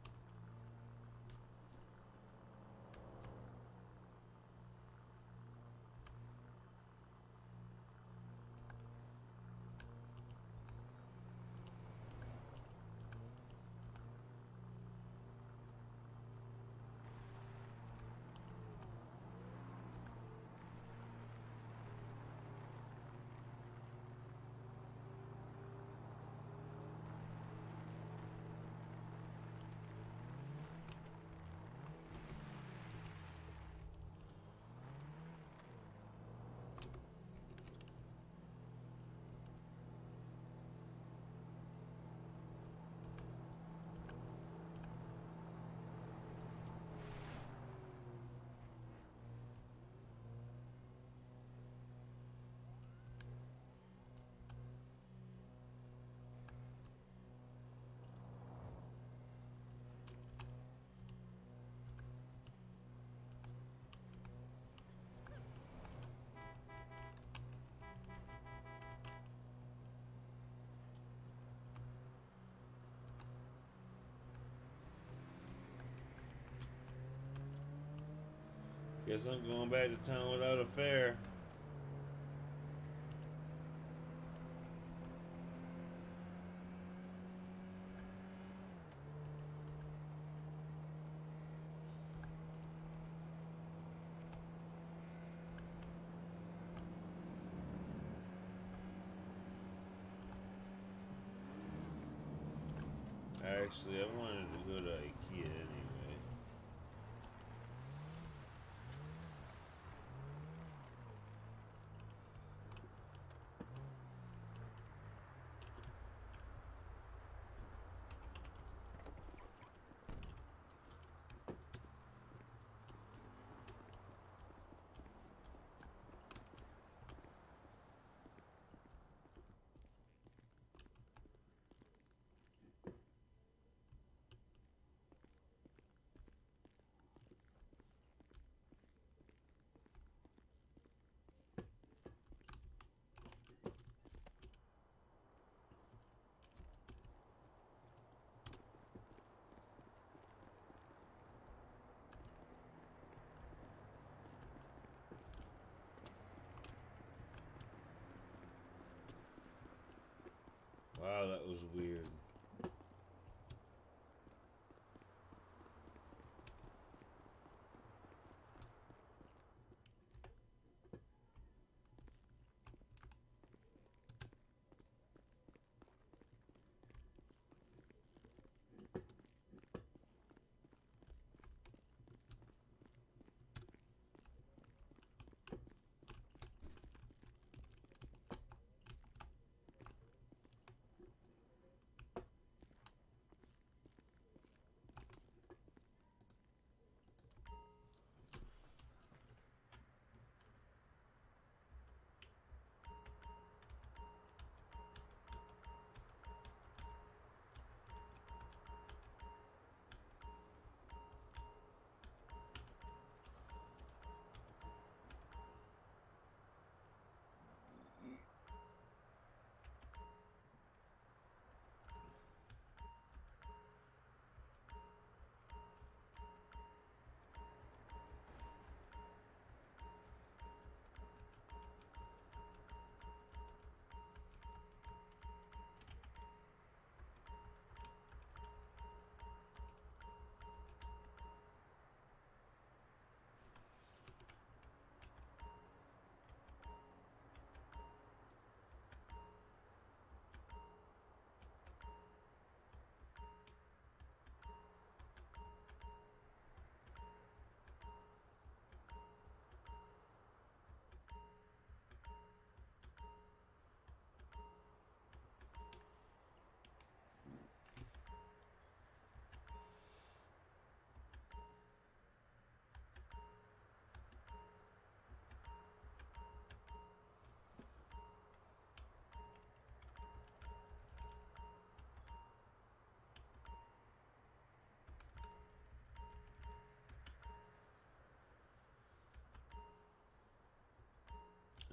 Guess I'm going back to town without a fare. Actually, I wanted to go to IKEA anyway. Wow, that was weird.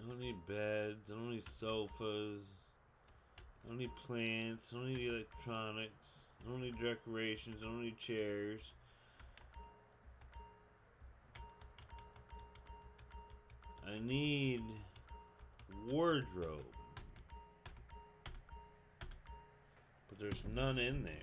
don't need beds. I don't need sofas. I don't need plants. I don't need electronics. I don't need decorations. I don't need chairs. I need wardrobe. But there's none in there.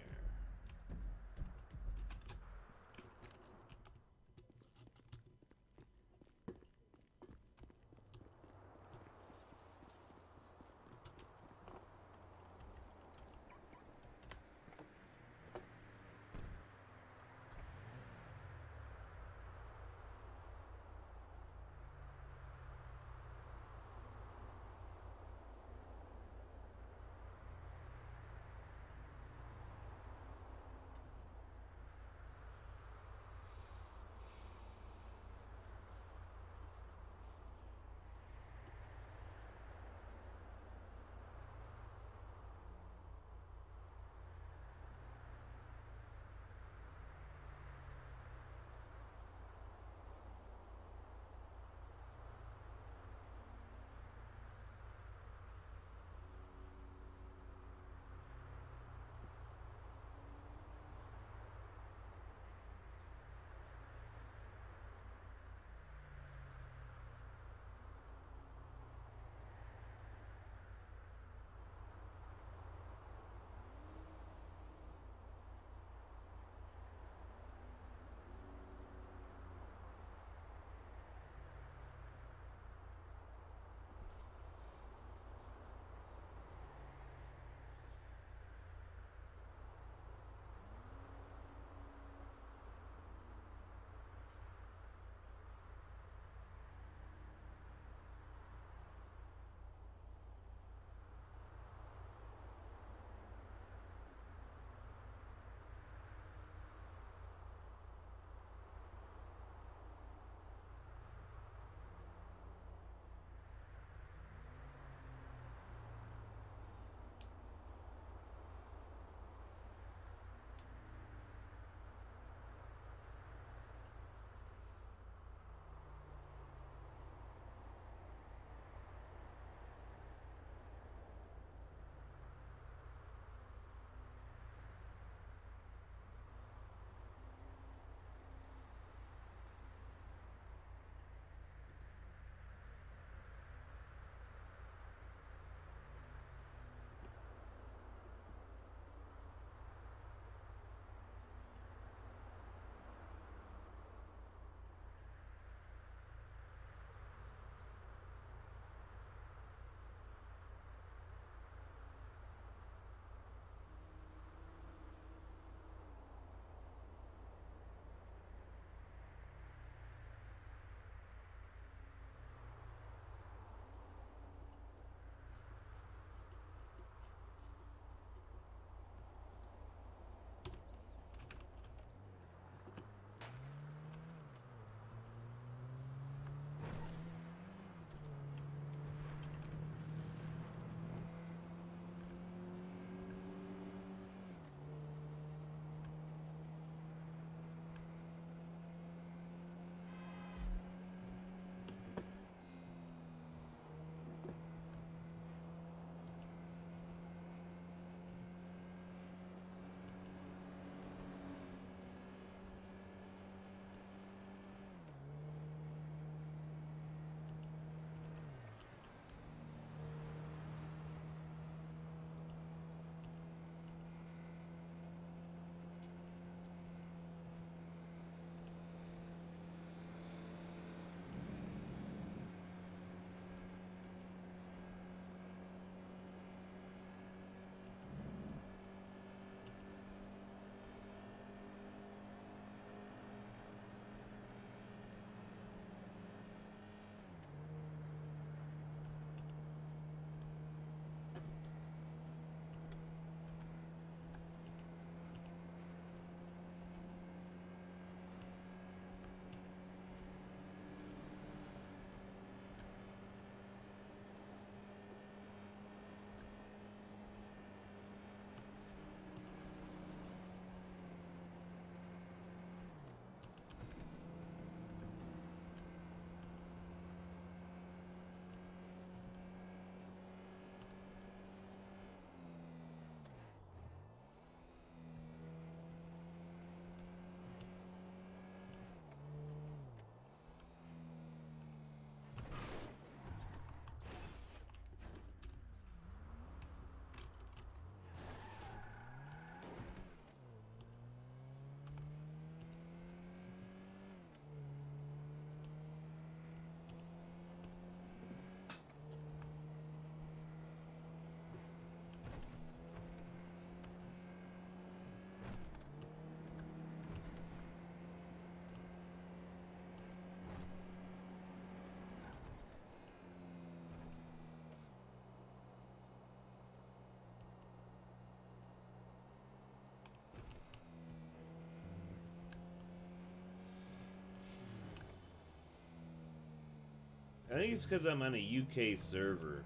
I think it's because I'm on a UK server.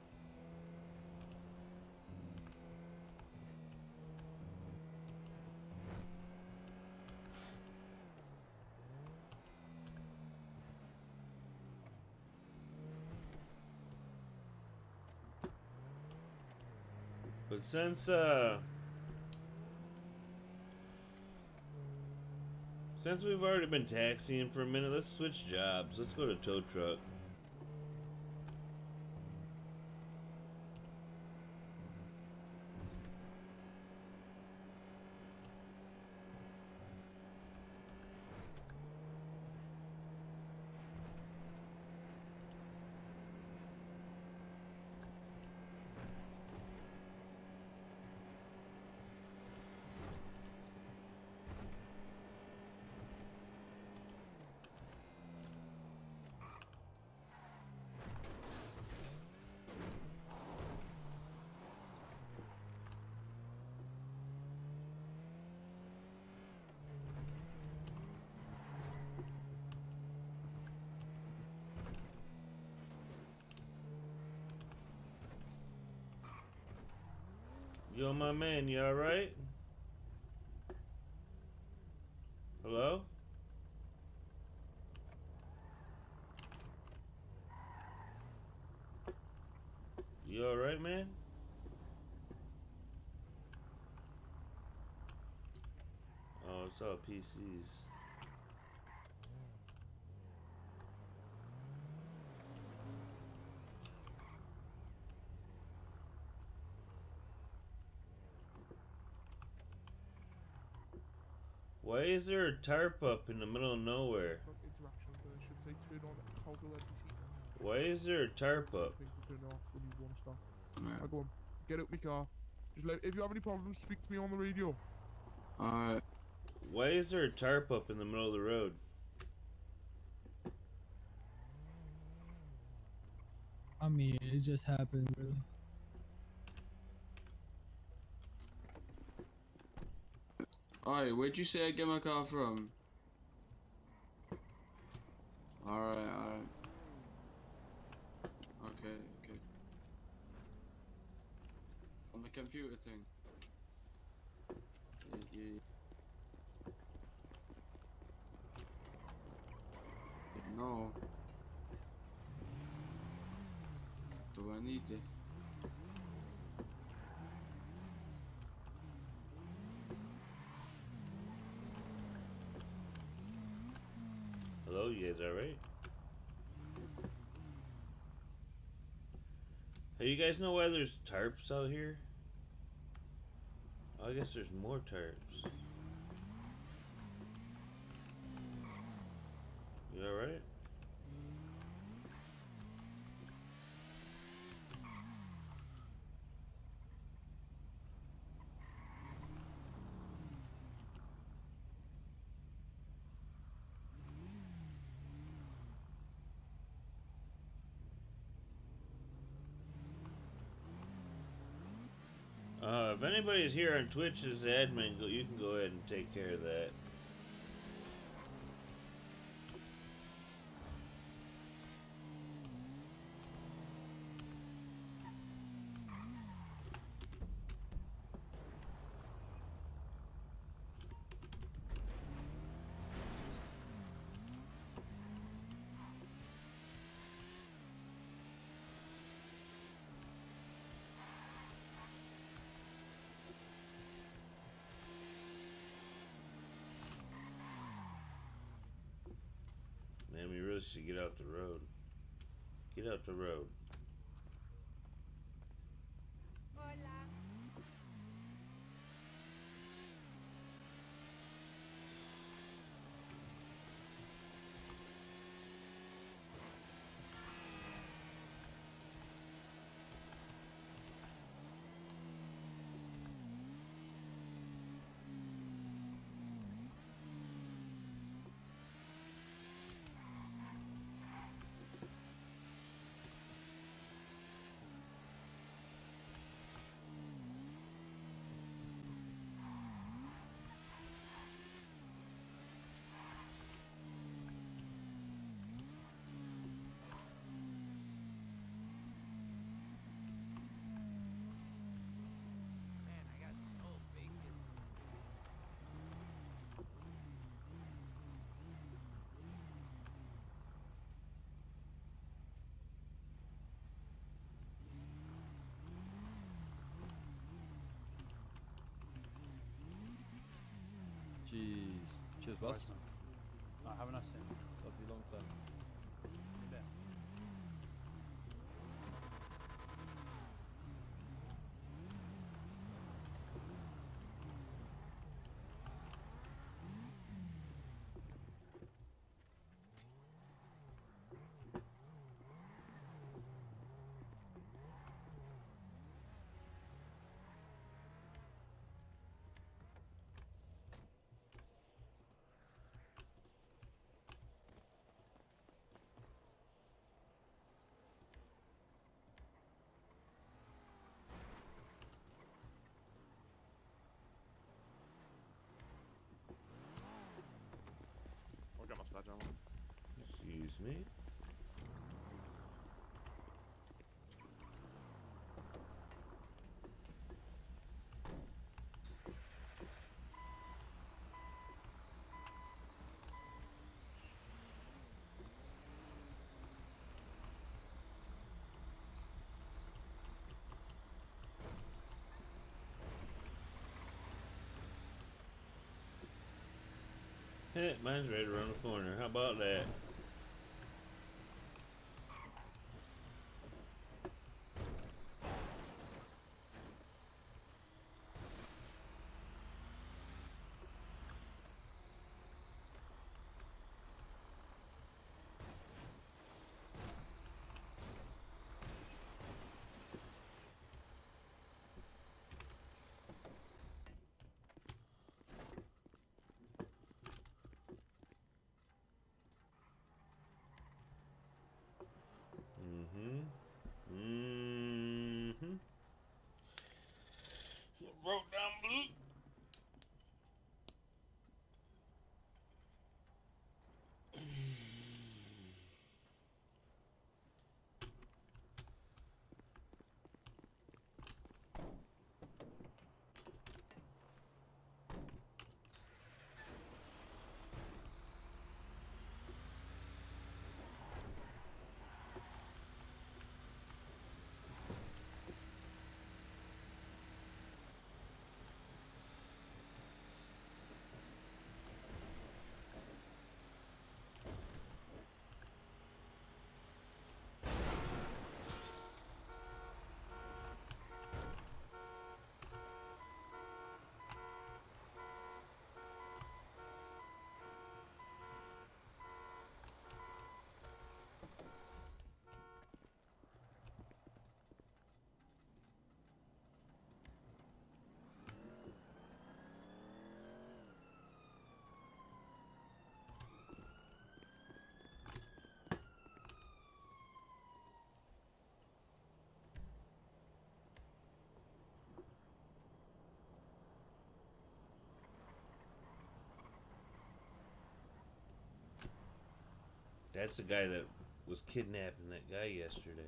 But since we've already been taxiing for a minute, let's switch jobs. Let's go to tow truck. Yo, my man, you alright? Hello? You alright, man? Oh, it's all PCs. Why is there a tarp up in the middle of nowhere? Interactions, I should say turn on toggle NPC. Why is there a tarp up? Things to turn off when you want to stop. Alright, go on. Get out my car. Just let, if you have any problems, speak to me on the radio. Alright. Why is there a tarp up in the middle of the road? I mean, it just happened, really. Alright, where'd you say I get my car from? Alright, alright. Okay, okay. On the computer thing. Yeah. No. Do I need it? Hello, you guys alright? Hey, you guys know why there's tarps out here? Oh, I guess there's more tarps. You alright? If anybody's here on Twitch as admin, you can go ahead and take care of that. Man, we really should get out the road. Get out the road. Jeez. Cheers, boss. Have a nice day. Love you long time. Yeah. I'll get my sledgehammer. Excuse me. Hey, mine's right around the corner. How about that? Broke down blue. That's the guy that was kidnapping that guy yesterday.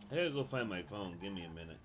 I gotta go find my phone. Give me a minute.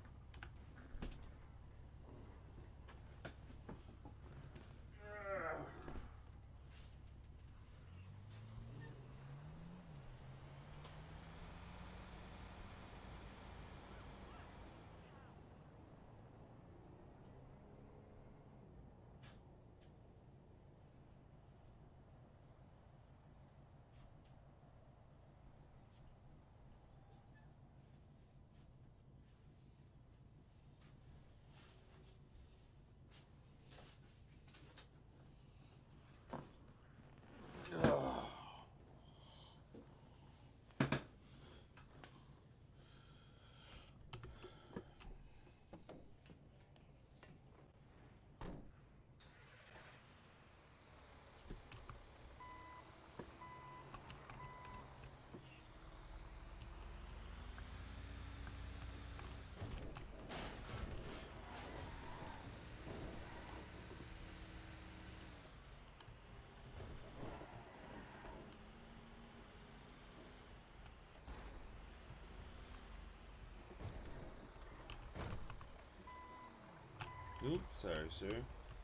Oops, sorry, sir.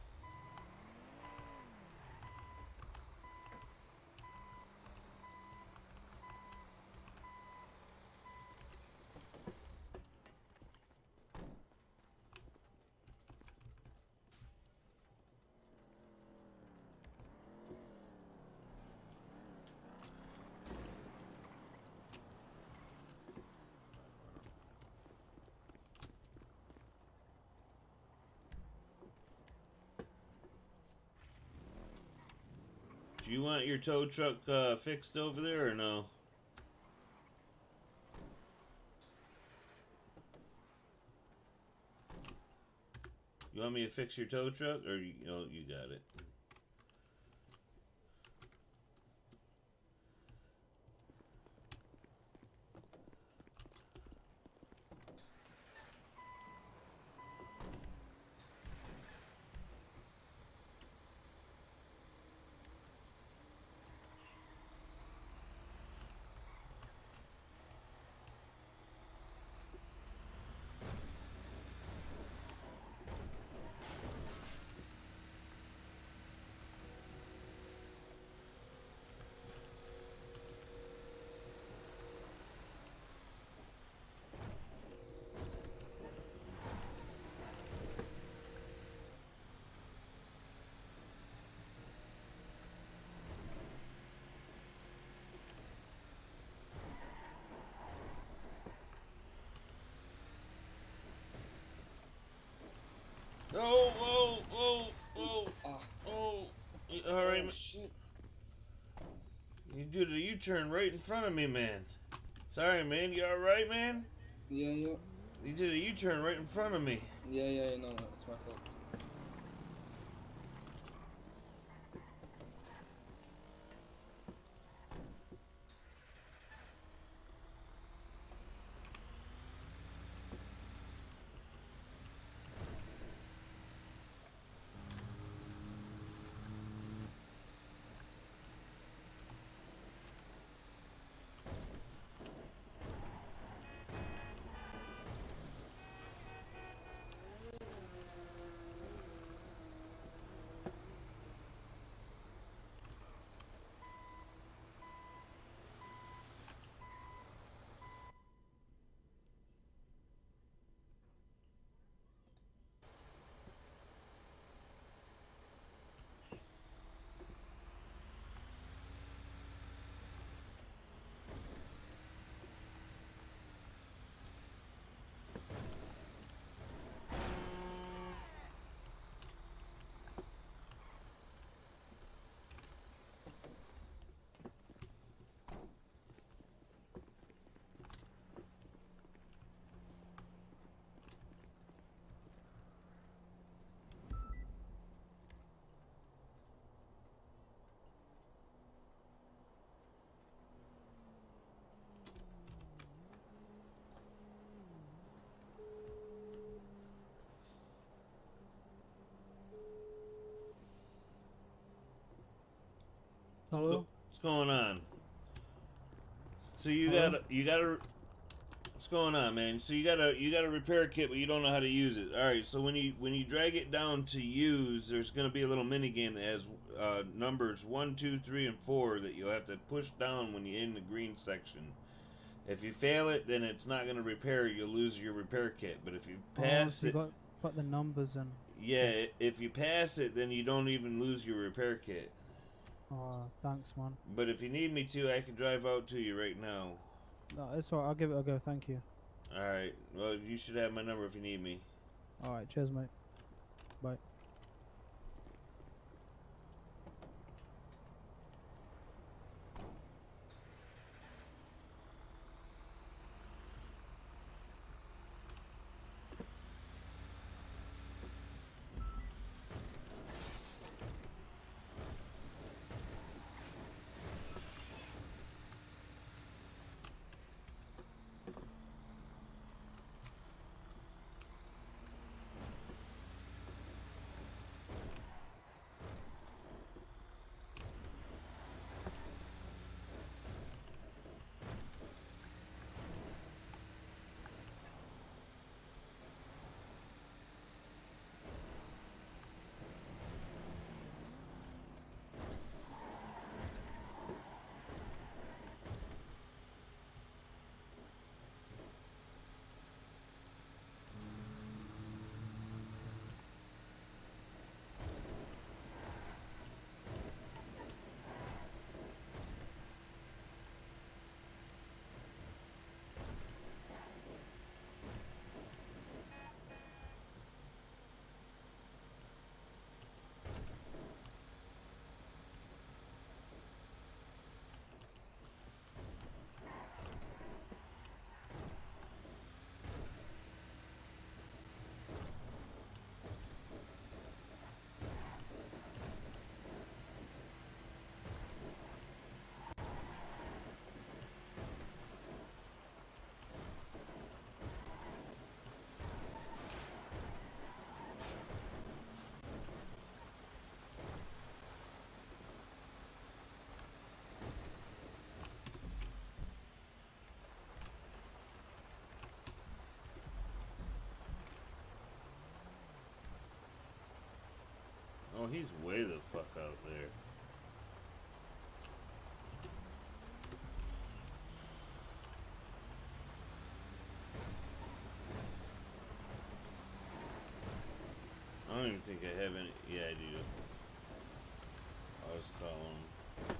Do you want your tow truck fixed over there or no? You want me to fix your tow truck or you know you got it? Oh, whoa, whoa, whoa, oh, all right. You did a U-turn right in front of me, man. Sorry, man. You all right, man? Yeah, yeah. You did a U-turn right in front of me. Yeah, no, it's my fault. Hello? What's going on? So you Hello? got a What's going on, man? So you got a repair kit, but you don't know how to use it. All right. So when you drag it down to use, there's gonna be a little mini game that has numbers 1, 2, 3, and 4 that you'll have to push down when you're in the green section. If you fail it, then it's not gonna repair. You'll lose your repair kit. But if you pass so you it, got the numbers in. yeah, if you pass it, then you don't even lose your repair kit. Oh, thanks, man. But if you need me to, I can drive out to you right now. No, it's alright. I'll give it a go. Thank you. All right. Well, you should have my number if you need me. All right. Cheers, mate. Bye. Oh, he's way the fuck out there. I don't even think I have any. Yeah, I do. I'll just call him.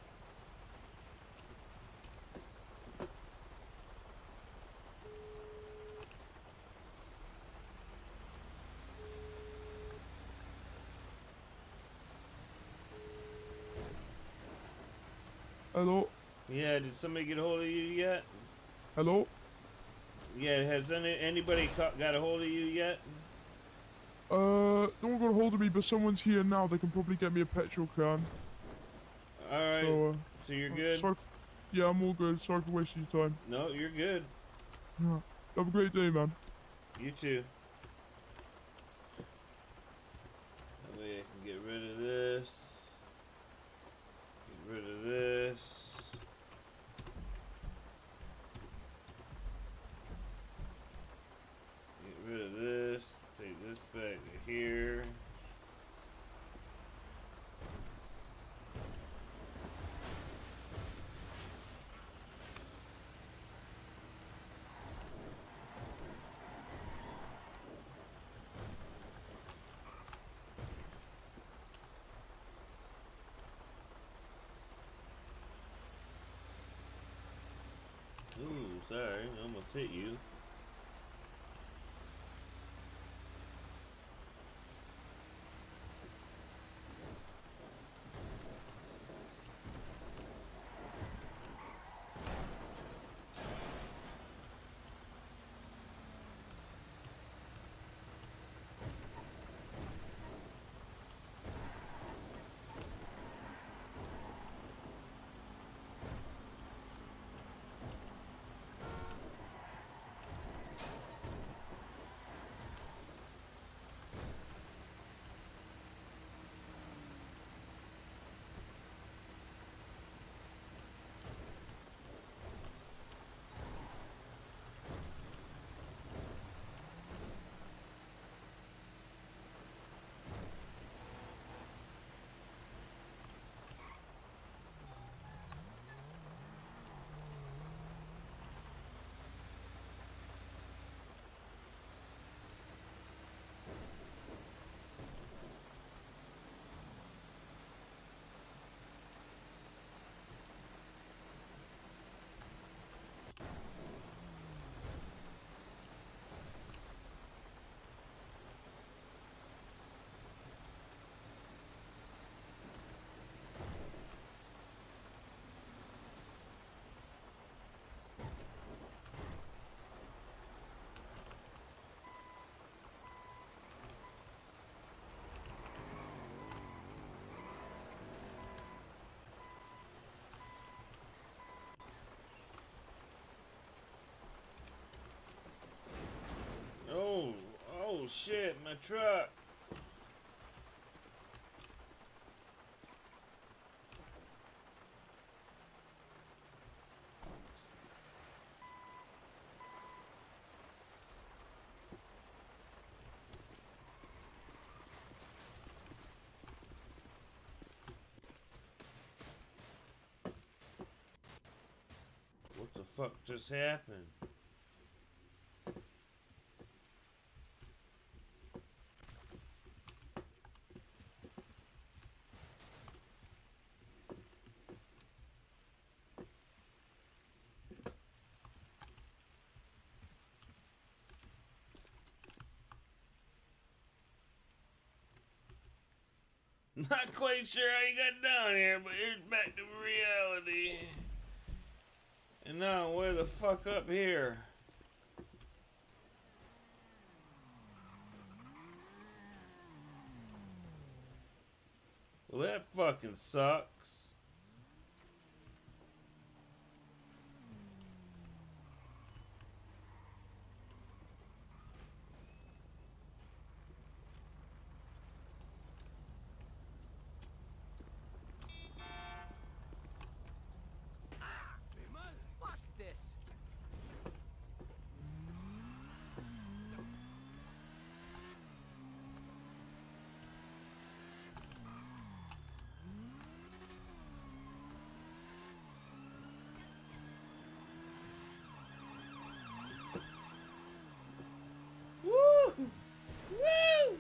Hello? Yeah, did somebody get a hold of you yet? Hello? Yeah, has anybody got a hold of you yet? No one got a hold of me, but someone's here now. They can probably get me a petrol can. Alright, so you're good? Sorry yeah, I'm all good. Sorry for wasting your time. No, you're good. Yeah. Have a great day, man. You too. That way I can get rid of this. Get rid of this. Get rid of this. Take this back to here. Ooh, sorry, I almost hit you. shit, my truck. What the fuck just happened? Not quite sure how you got down here, but here's back to reality. And now, where the fuck up here? Well, that fucking sucks. Fuck this. Woo! Woo!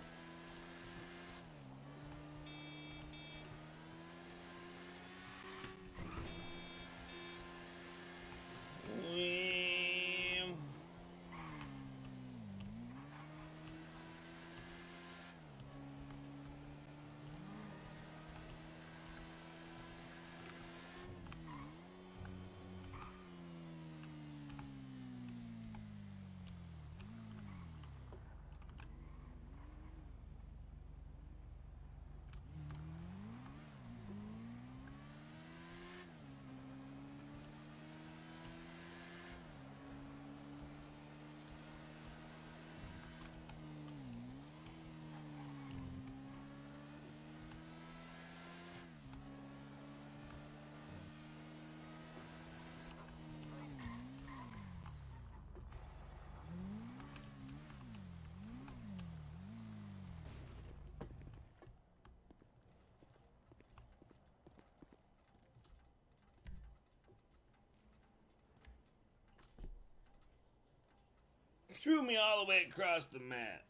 Wham. Threw me all the way across the map.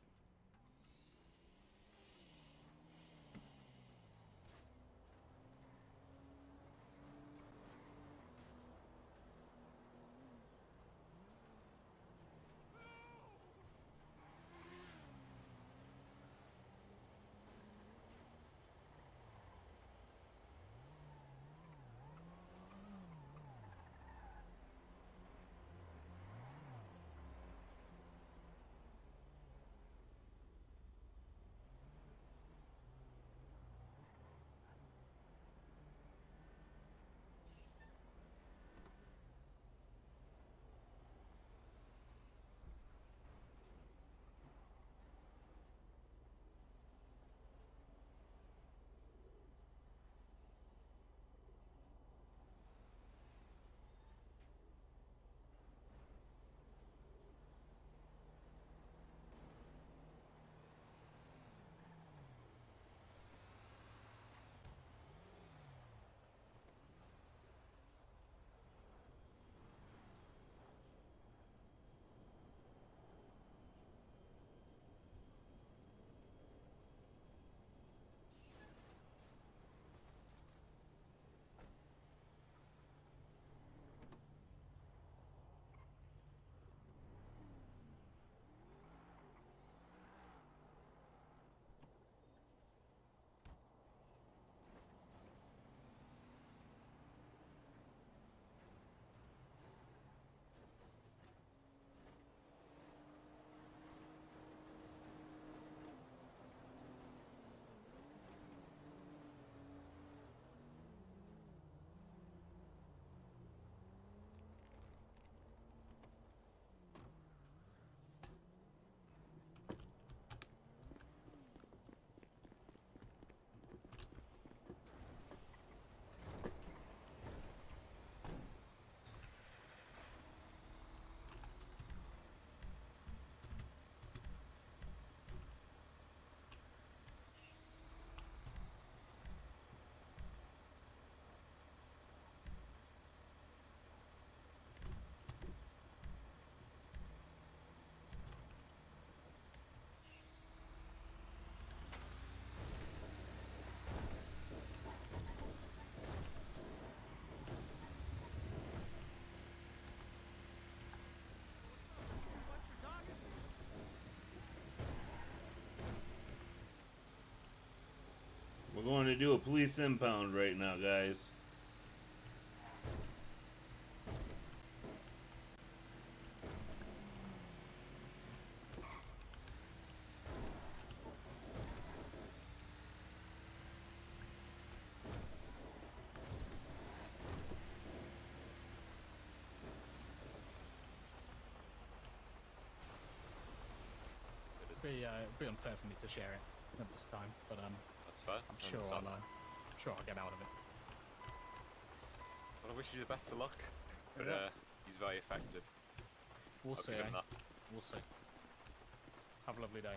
do a police impound right now, guys. It'd be unfair for me to share it at this time, but that's fair. I'm sure I'll get out of it. Well, I wish you the best of luck, but he's very effective. We'll I'll see. give him that. We'll see. Have a lovely day.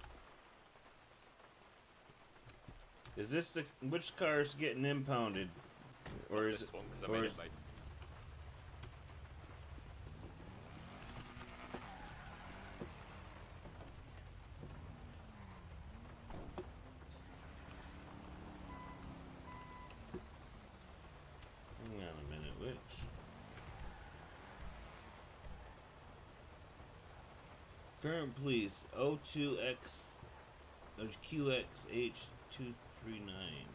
Is this which car's getting impounded, or is this it? one? Because I made it late. Hang on a minute, which? Current police O2X QXH239.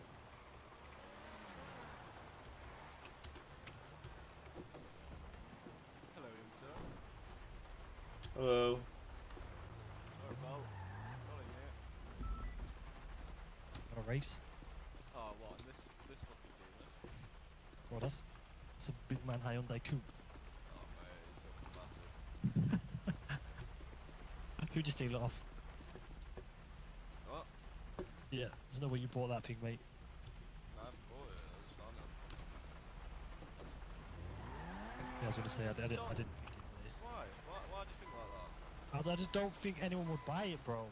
Hello, young sir. Hello. Sorry, pal. Colin here. Got a race? Oh, what? This fucking demon. Well, that's a big man Hyundai Coupe. Oh, mate, it's fucking massive. Who just steal it off? What? Yeah, there's no way you bought that thing, mate. No, I haven't bought it. I just found it. Yeah, I was gonna say I didn't. Why? Why do you think like that? I just don't think anyone would buy it, bro.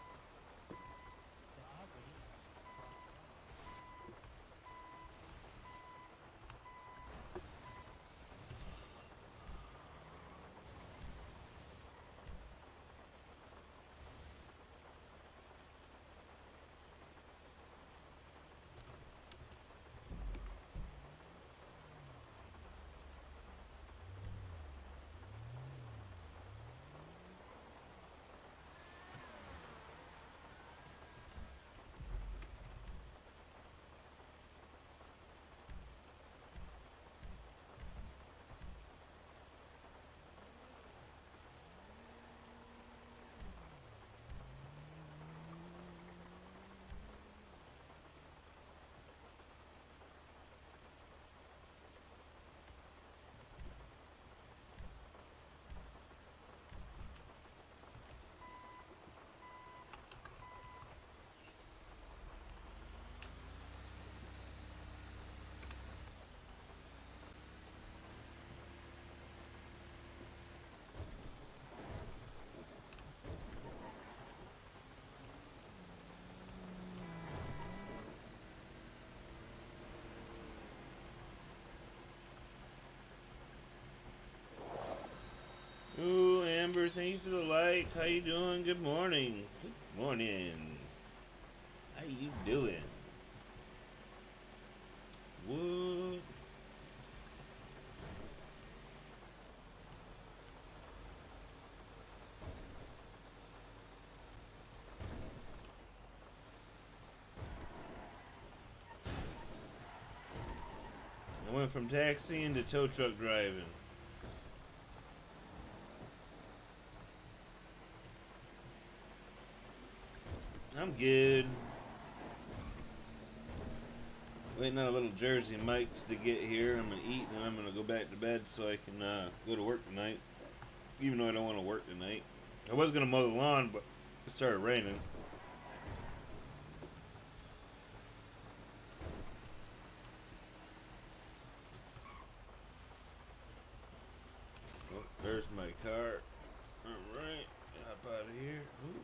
Ooh, Amber, thank you for the like. How you doing? Good morning. Good morning. How you doing? What? I went from taxiing to tow truck driving. I'm good. Waiting on a little Jersey Mike's to get here. I'm gonna eat and then I'm gonna go back to bed so I can go to work tonight. Even though I don't want to work tonight. I was gonna mow the lawn, but it started raining. Oh, there's my car. Alright, hop out of here. Ooh.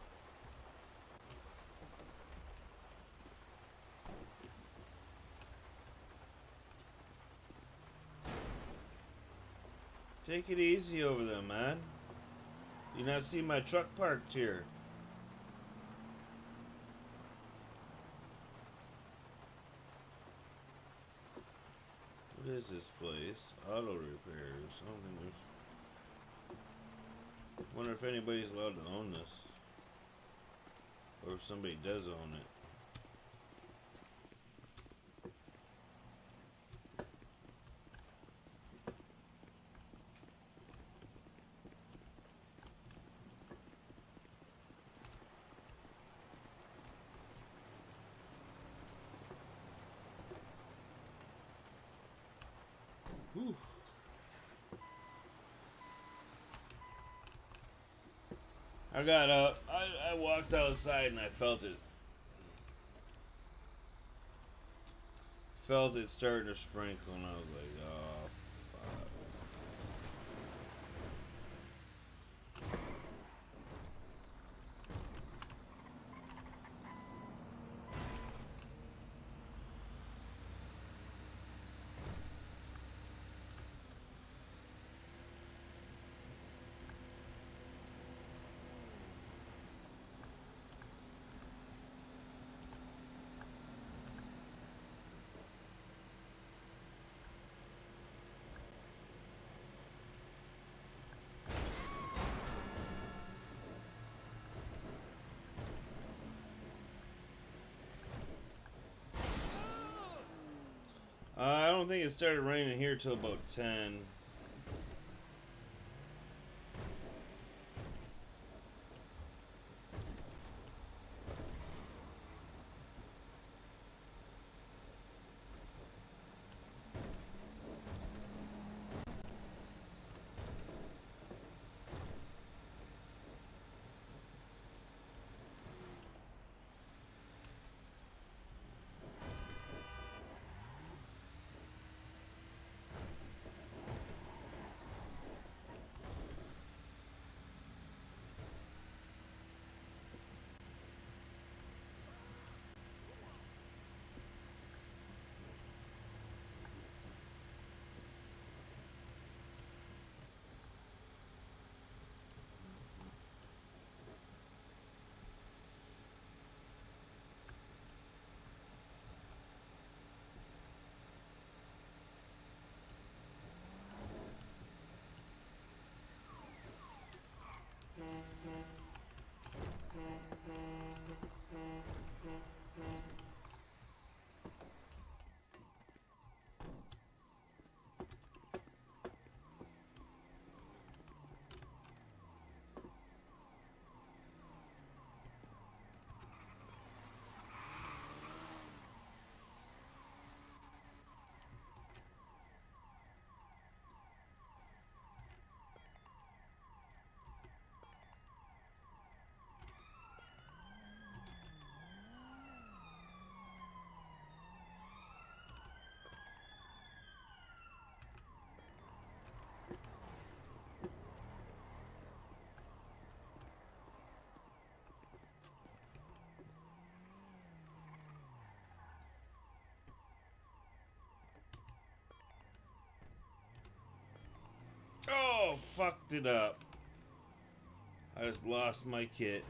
Take it easy over there, man. You not see my truck parked here? What is this place? Auto repairs. I don't think there's... Wonder if anybody's allowed to own this. Or if somebody does own it. I got up. I walked outside and I felt it. Felt it starting to sprinkle, and I was like, oh, fuck. I don't think it started raining here till about 10. Oh, fucked it up. I just lost my kit.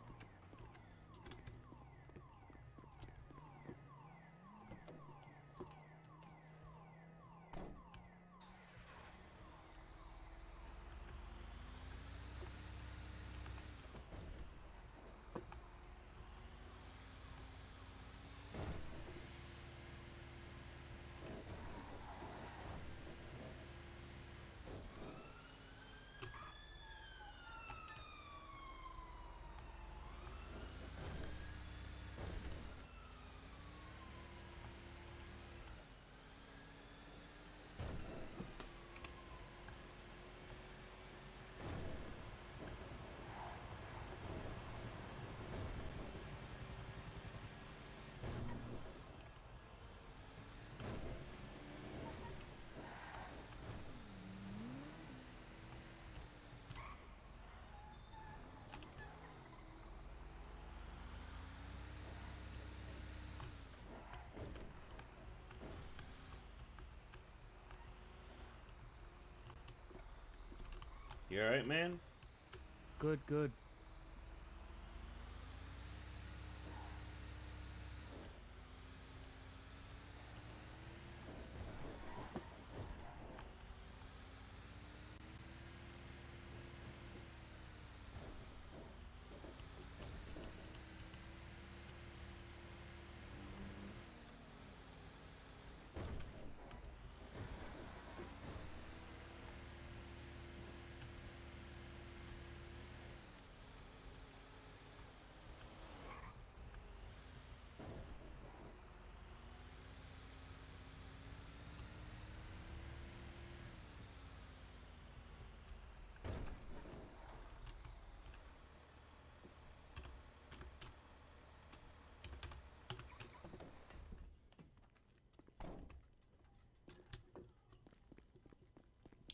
You alright, man? Good, good.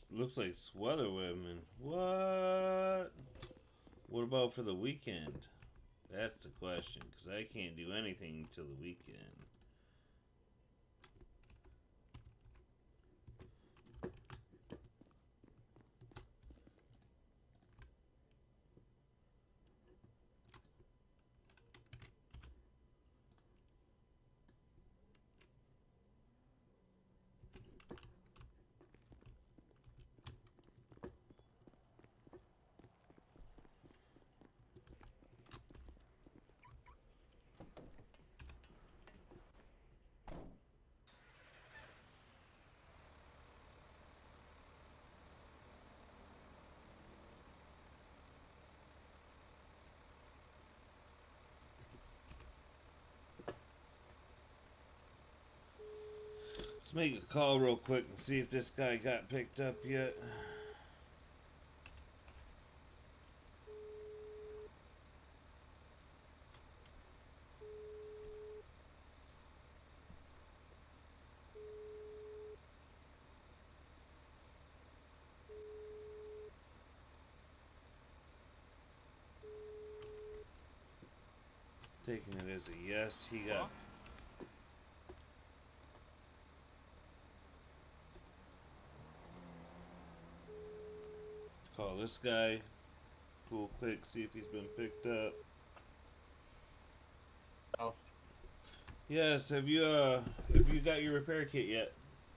Looks like Sweather Women. What? What about for the weekend? That's the question, because I can't do anything till the weekend. Let's make a call real quick and see if this guy got picked up yet. Taking it as a yes, he got. Call this guy. Cool, quick, see if he's been picked up. Oh. Yes, have you got your repair kit yet?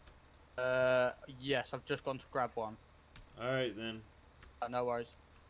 Yes, I've just gone to grab one. Alright then. No worries.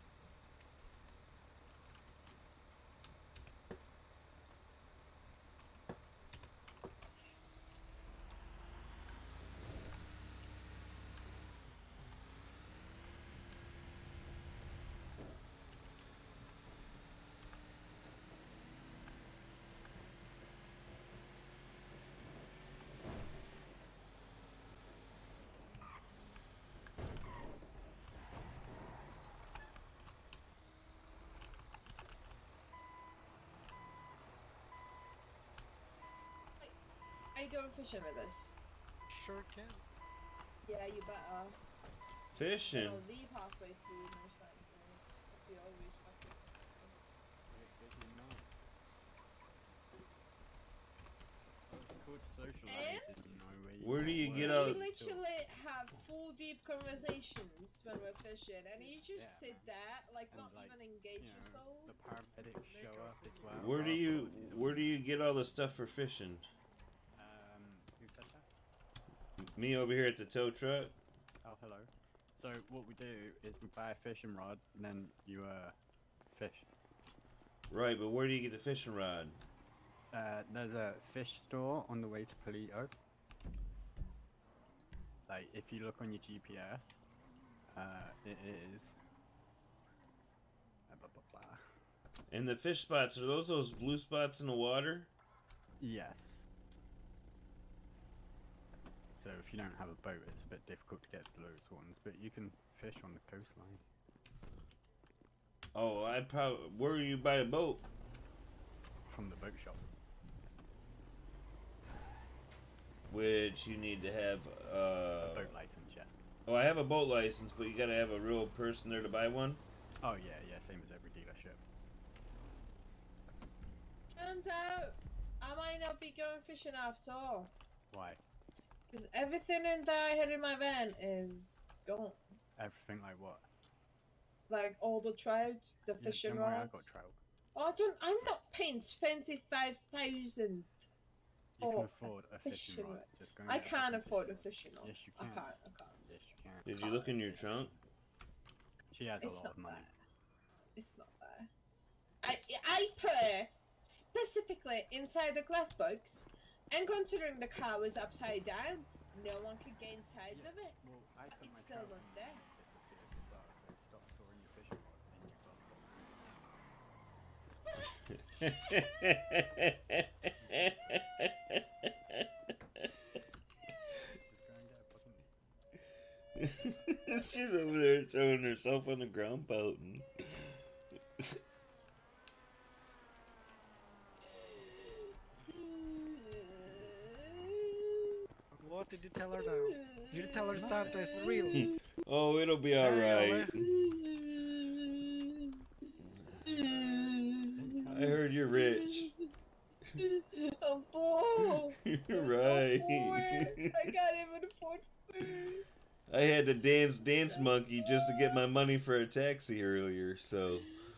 Are you going fishing with us? Sure can. Yeah, you better. Fishing? I'll leave halfway through most likely. We always fucking. Where do you get out? We literally have full deep conversations when we're fishing, and you just sit there, like not even engage yourself. The paramedics show up as well. Where do you get all the stuff for fishing? Who said that? Me over here at the tow truck. Oh, hello. So what we do is we buy a fishing rod, and then you fish. Right, but where do you get the fishing rod? There's a fish store on the way to Palito. Like, if you look on your GPS, it is. Blah, blah, blah. And the fish spots, are those blue spots in the water? Yes. So if you don't have a boat, it's a bit difficult to get to those ones, but you can fish on the coastline. Oh, I'd probably. Where do you buy a boat? From the boat shop. Which you need to have a boat license, yeah. Oh, I have a boat license, but you gotta have a real person there to buy one? Oh yeah, same as every dealership. Turns out, I might not be going fishing after all. Why? Because everything in that I had in my van is gone. Everything like what? Like all the trout, the fishing don't worry, I rods. got trout. Oh, I'm not paying 25,000. You can afford a fishing rod. Just go and I get a can't fucking afford a fishing rod. Yes, you can. I can't. Yes, you can. Did you look in your trunk? She has a It's lot of money. It's not there. I put specifically inside the glove box, and considering the car was upside down, no one could get inside of it. Well, I put It's my still trout not in there. disappeared as well, so stop storing your fishing rod in your glove She's over there throwing herself on the ground pouting. What did you tell her now? Did you tell her Santa isn't real? Oh, it'll be alright. I heard you're rich. I'm poor. You're I'm right. So poor. I can't even afford food. I had to dance monkey just to get my money for a taxi earlier, so.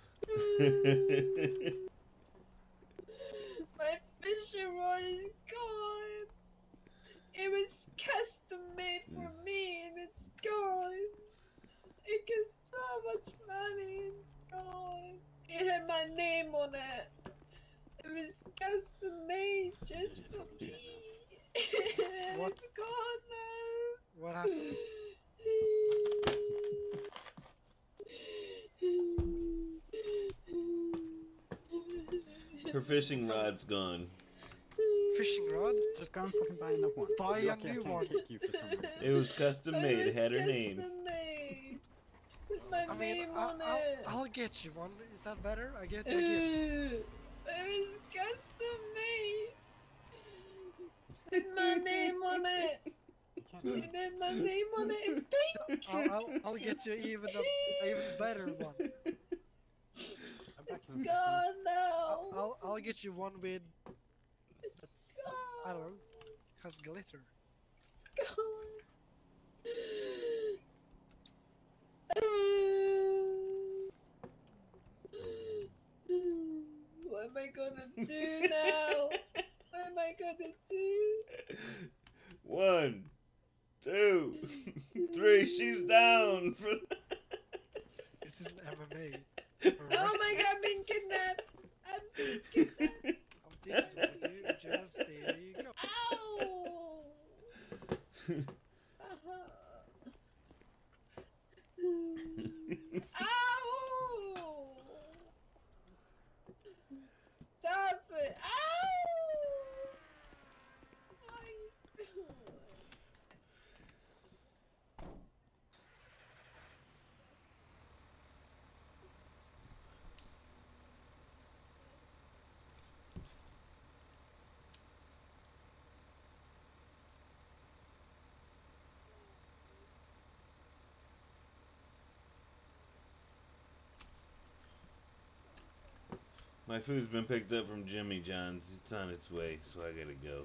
My fishing rod is gone. It was custom made for me and it's gone. It cost so much money and it's gone. It had my name on it. It was custom made just for me. What? It's gone now. What happened? Her fishing rod's gone. Fishing rod? Just go and fucking buy another one. Buy You're a lucky I new can't one. kick you for some reason. It was custom made. It had her name. Made. With my I mean, name on it. I'll get you one. Is that better? I get you a gift. It was custom made. With my name on it. It had my name on it in pink. I'll get you even better one. It's gone now. I'll get you one with that's, I don't know, has glitter. It's gone. What am I gonna do now? What am I gonna do? 1, 2, 3. She's down. This is MMA. Oh my god, I've been kidnapped. I've been kidnapped. Oh, this is what you do. Just there you go. Ow! Ow! Stop it! Ow! My food's been picked up from Jimmy John's. It's on its way, so I gotta go.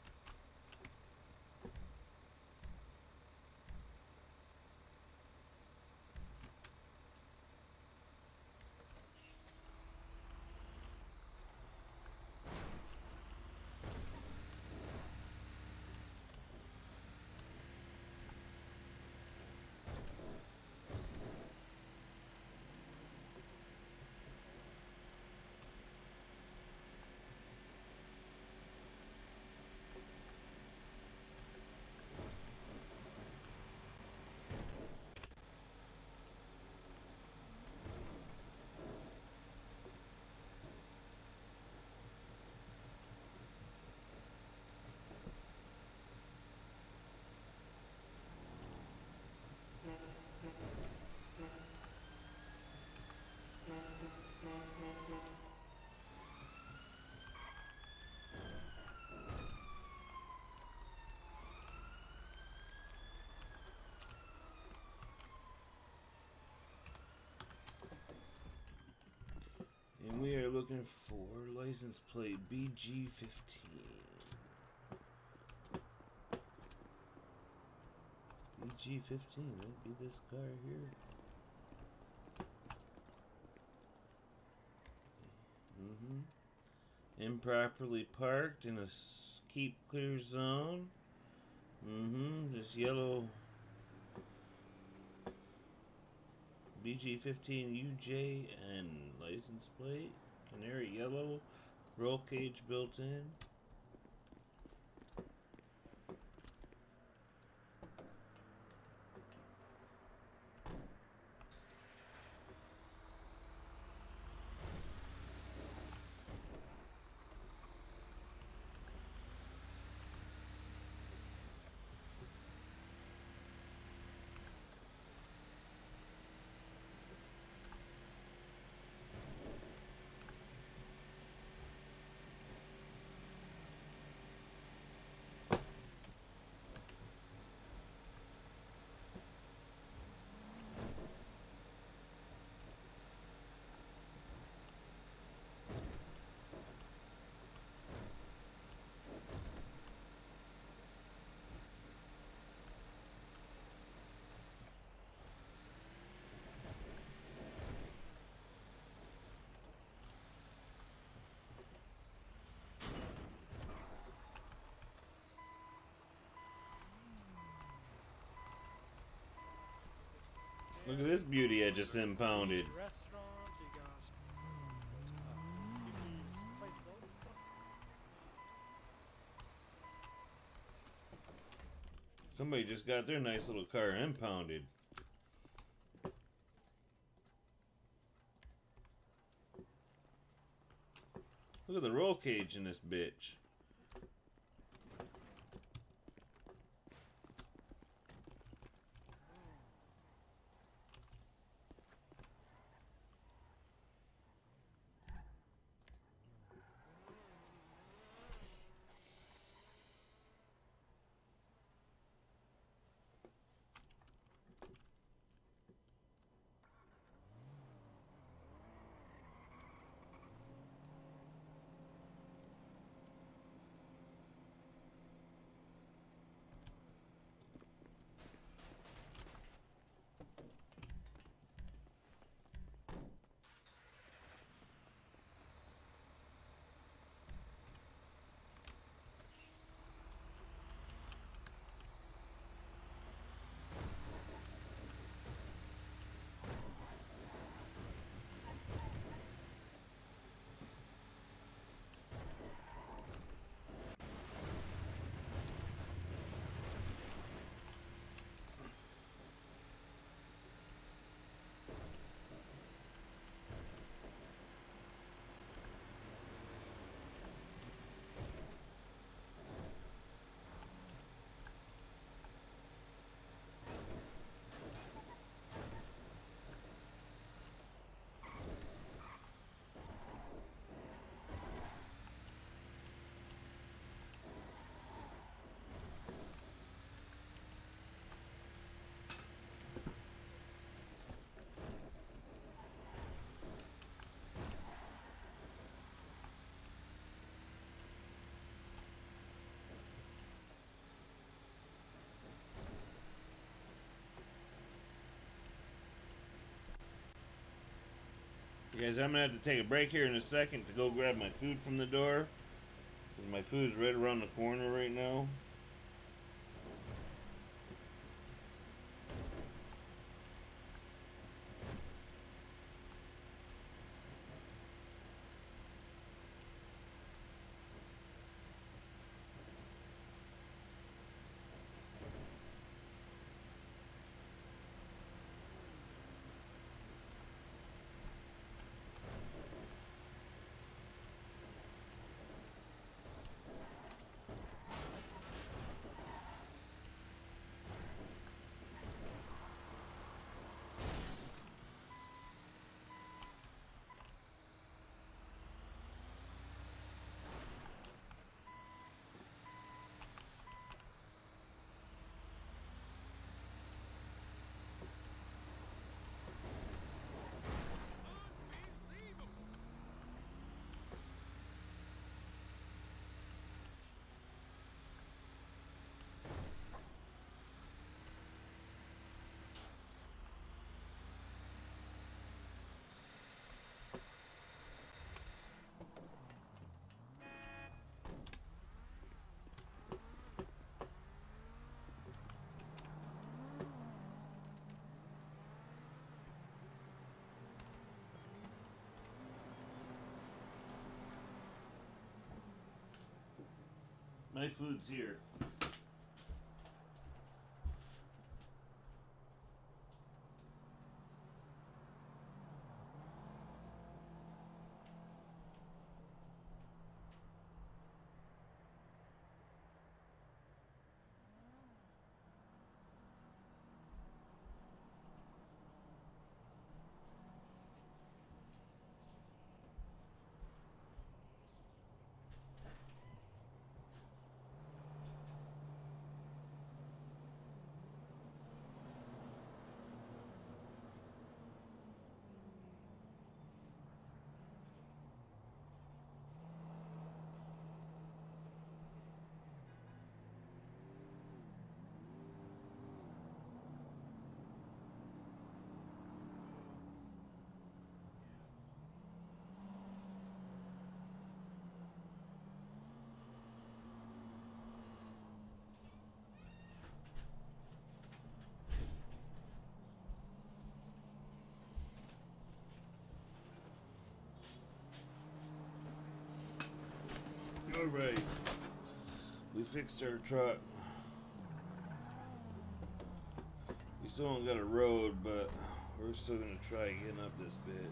And we are looking for license plate BG15. BG15, that'd be this car here. Improperly parked in a keep clear zone. Just yellow BG15 UJN license plate, canary yellow, roll cage built in. Look at this beauty I just impounded. Restaurant, you got these places all over. Somebody just got their nice little car impounded. Look at the roll cage in this bitch. You guys, I'm gonna have to take a break here in a second to go grab my food from the door. My food's right around the corner right now. My food's here. Alright. We fixed our truck. We still don't got a road, but we're still gonna try getting up this bitch.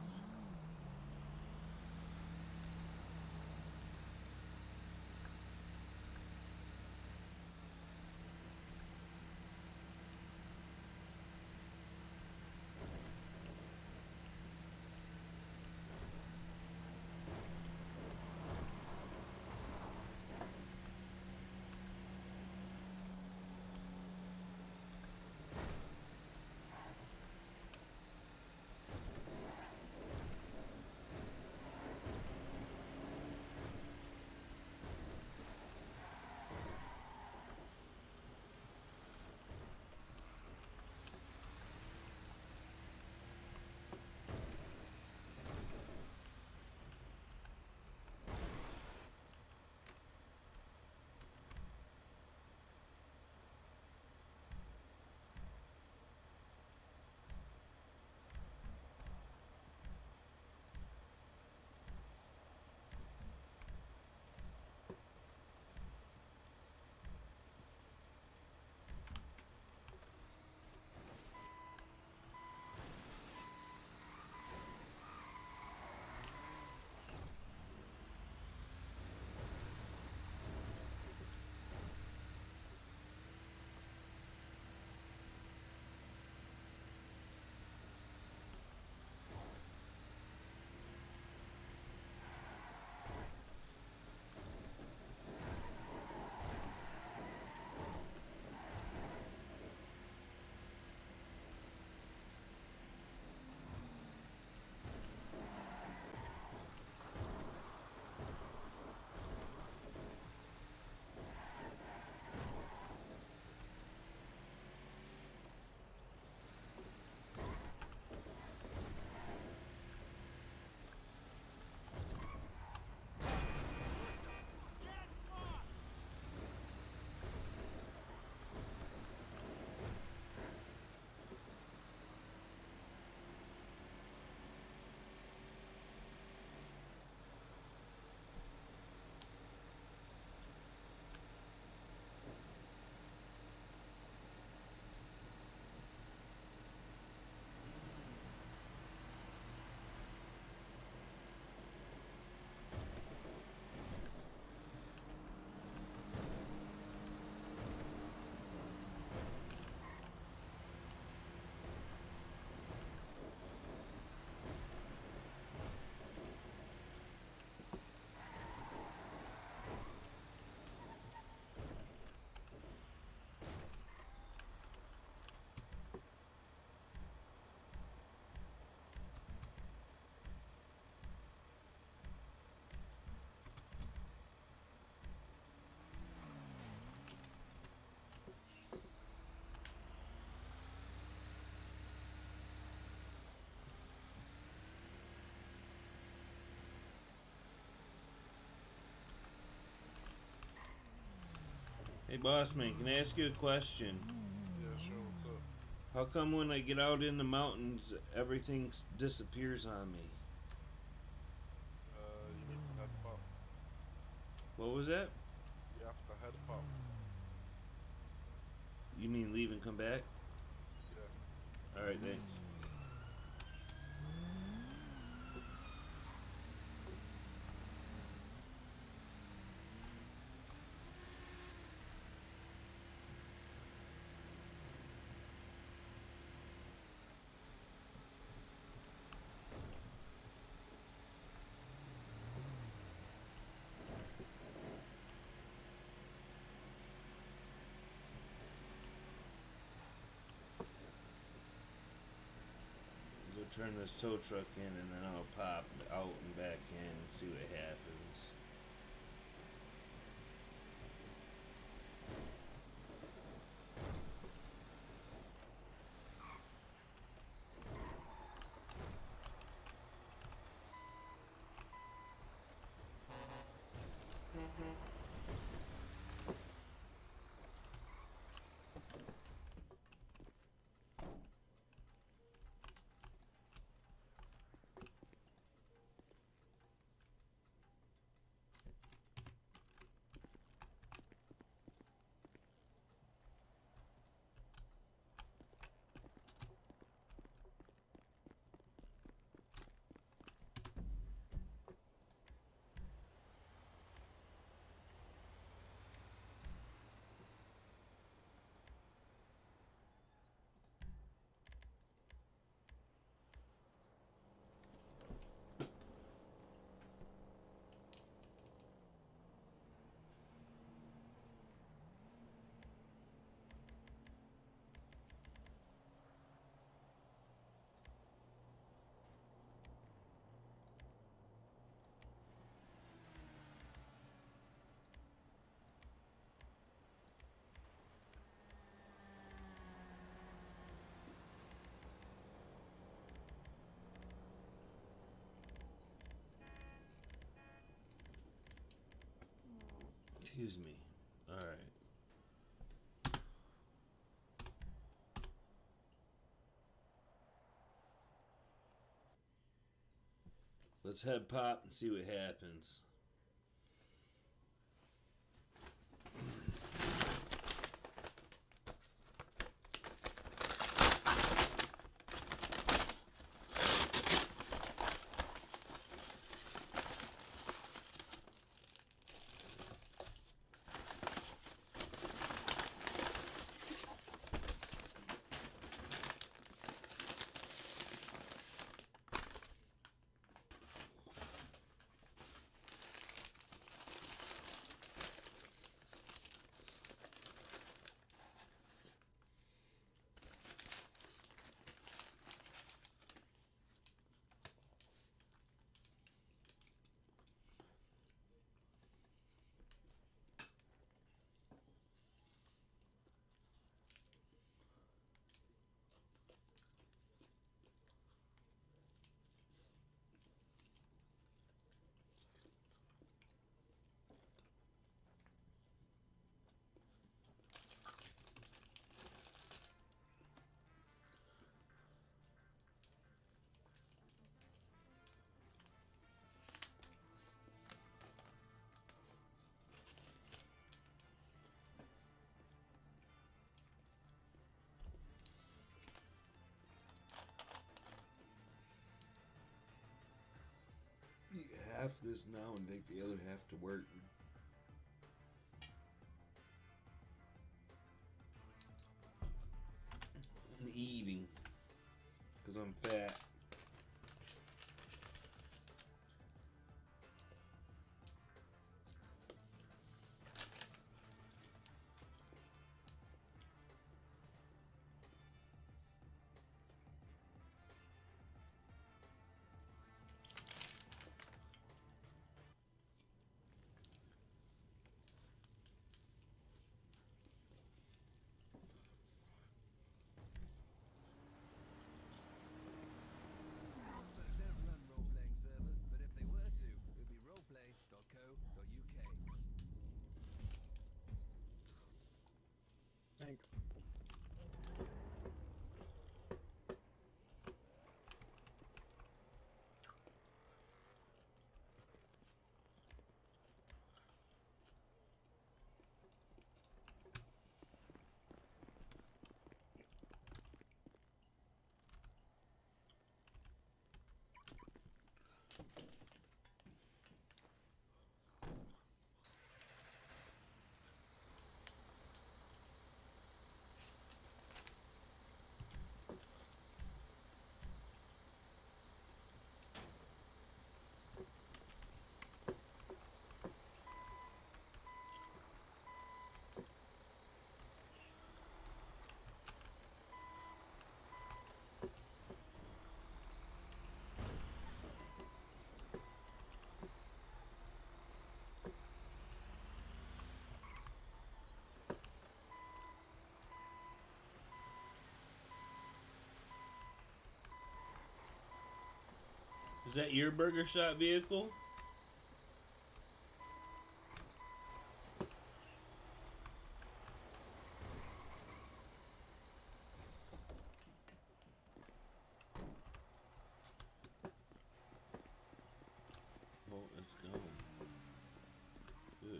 Hey boss man, can I ask you a question? Yeah, sure, what's up? How come when I get out in the mountains, everything disappears on me? You need to head pop. What was that? You have to head pop. You mean leave and come back? Yeah. Alright, thanks. Turn this tow truck in and then I'll pop out and back in and see what happens. Excuse me. All right. Let's head pop and see what happens. Half this now and take the other half to work. I'm eating because I'm fat. Thanks. Is that your burger shop vehicle? Oh, it's gone. Good.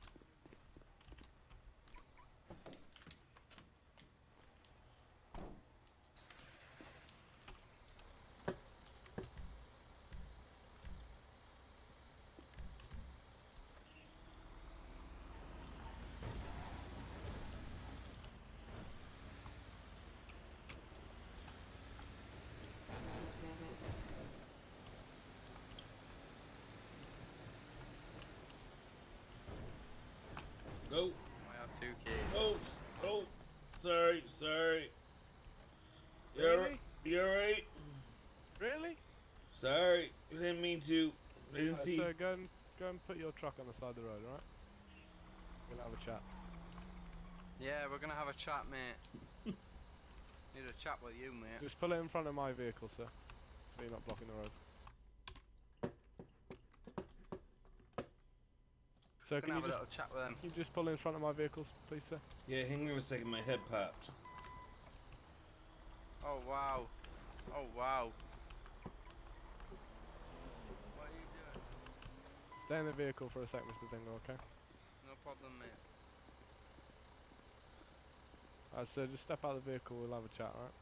Go. I have 2K. Oh, sorry. Really? You alright? Really? Sorry, I didn't mean to. I didn't see. So go and put your truck on the side of the road, alright? We're gonna have a chat. Yeah, we're gonna have a chat, mate. Need a chat with you, mate. Just pull it in front of my vehicle, sir. So you're not blocking the road. Sir, Can I have a little chat with him? Can you just pull in front of my vehicles, please, sir? Yeah, hang on a second, my head popped. Oh wow. Oh wow. What are you doing? Stay in the vehicle for a sec, Mr. Dingle, okay? No problem, mate. Alright, sir, just step out of the vehicle, we'll have a chat, alright?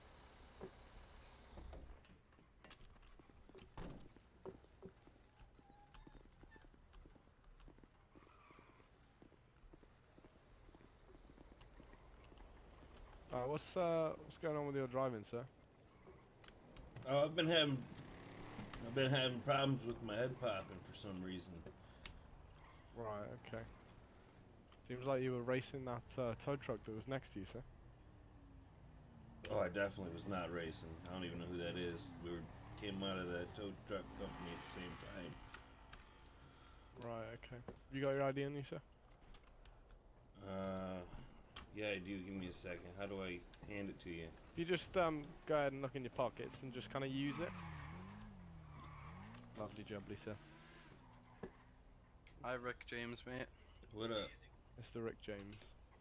Alright, what's going on with your driving, sir? Oh, I've been having problems with my head popping for some reason. Right, okay. Seems like you were racing that tow truck that was next to you, sir. Oh, I definitely was not racing. I don't even know who that is. Came out of that tow truck company at the same time. Right, okay. You got your ID on you, sir? Yeah, I do. Give me a second. How do I hand it to you? If you just go ahead and look in your pockets and just kind of use it. Lovely jubbly, sir. Hi, Rick James, mate. What up? Mr. Rick James.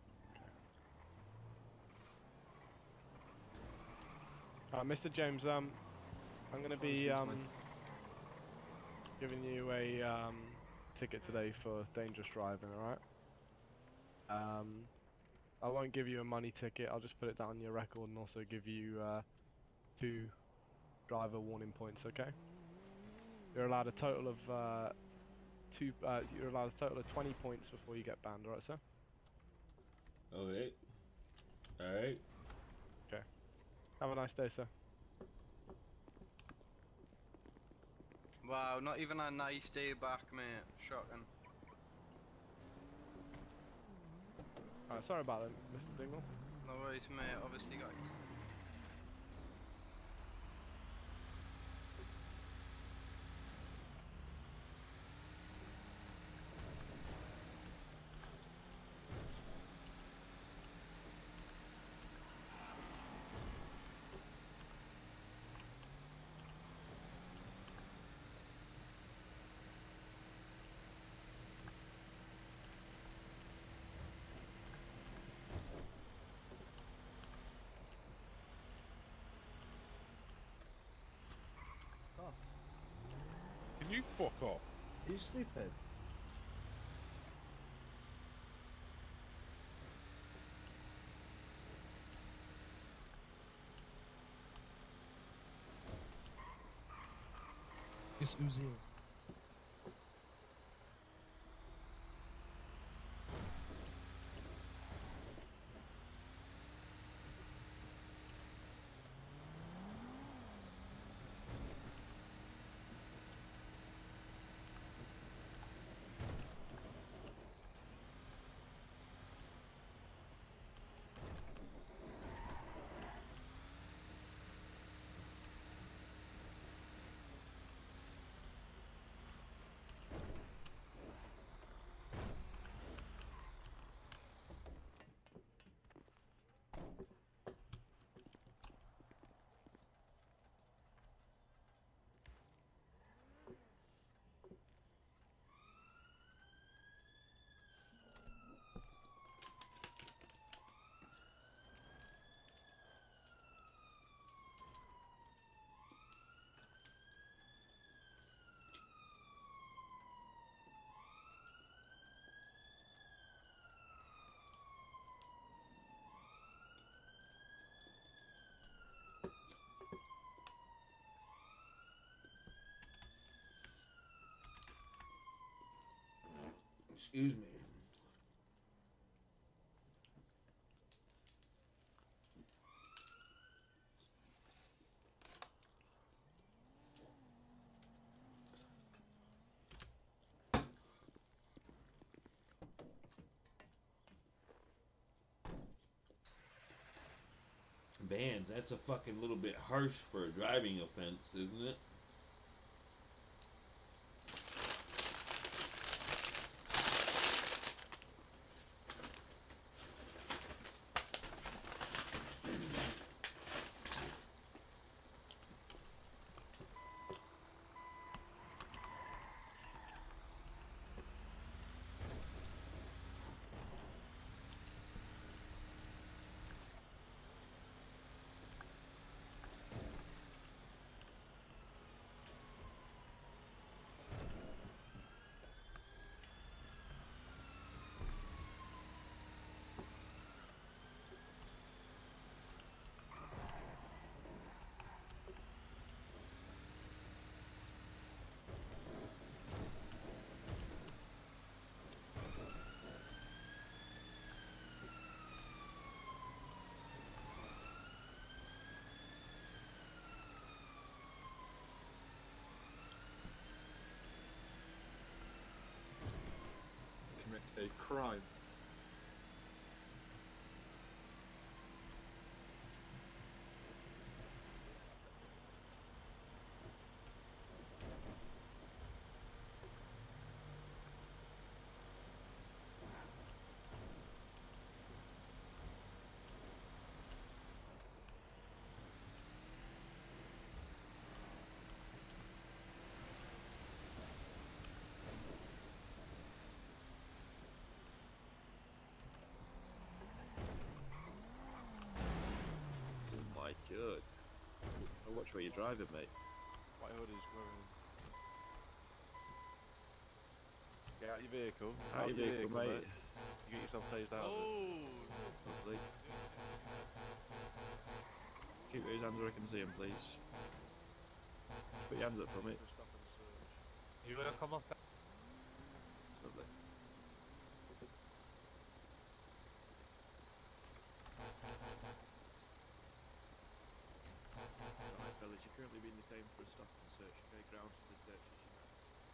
Okay. Mr. James, I'm gonna be giving you a ticket today for dangerous driving, alright? I won't give you a money ticket, I'll just put it down on your record and also give you 2 driver warning points, okay? You're allowed a total of you're allowed a total of 20 points before you get banned, alright, sir? Okay. Alright. Okay. Have a nice day, sir. Wow, not even a nice day back, mate. Shocking. Alright, sorry about that, Mr. Dingle. No worries, mate. Obviously got. Can you fuck off? Are you stupid? It's Uzil. Excuse me. Banned. That's a fucking little bit harsh for a driving offense, isn't it? a crime. Oh my god. Oh, watch where you're driving, mate. White hood is going. Get out your vehicle. Out your vehicle, mate. You get yourself tased out of it. Lovely. Keep your hands where I can see him, please. Put your hands up for me. You gonna come off that? Lovely. Alright, fellas, you're currently being detained for a stop and search. Okay, grounds for the search is your man.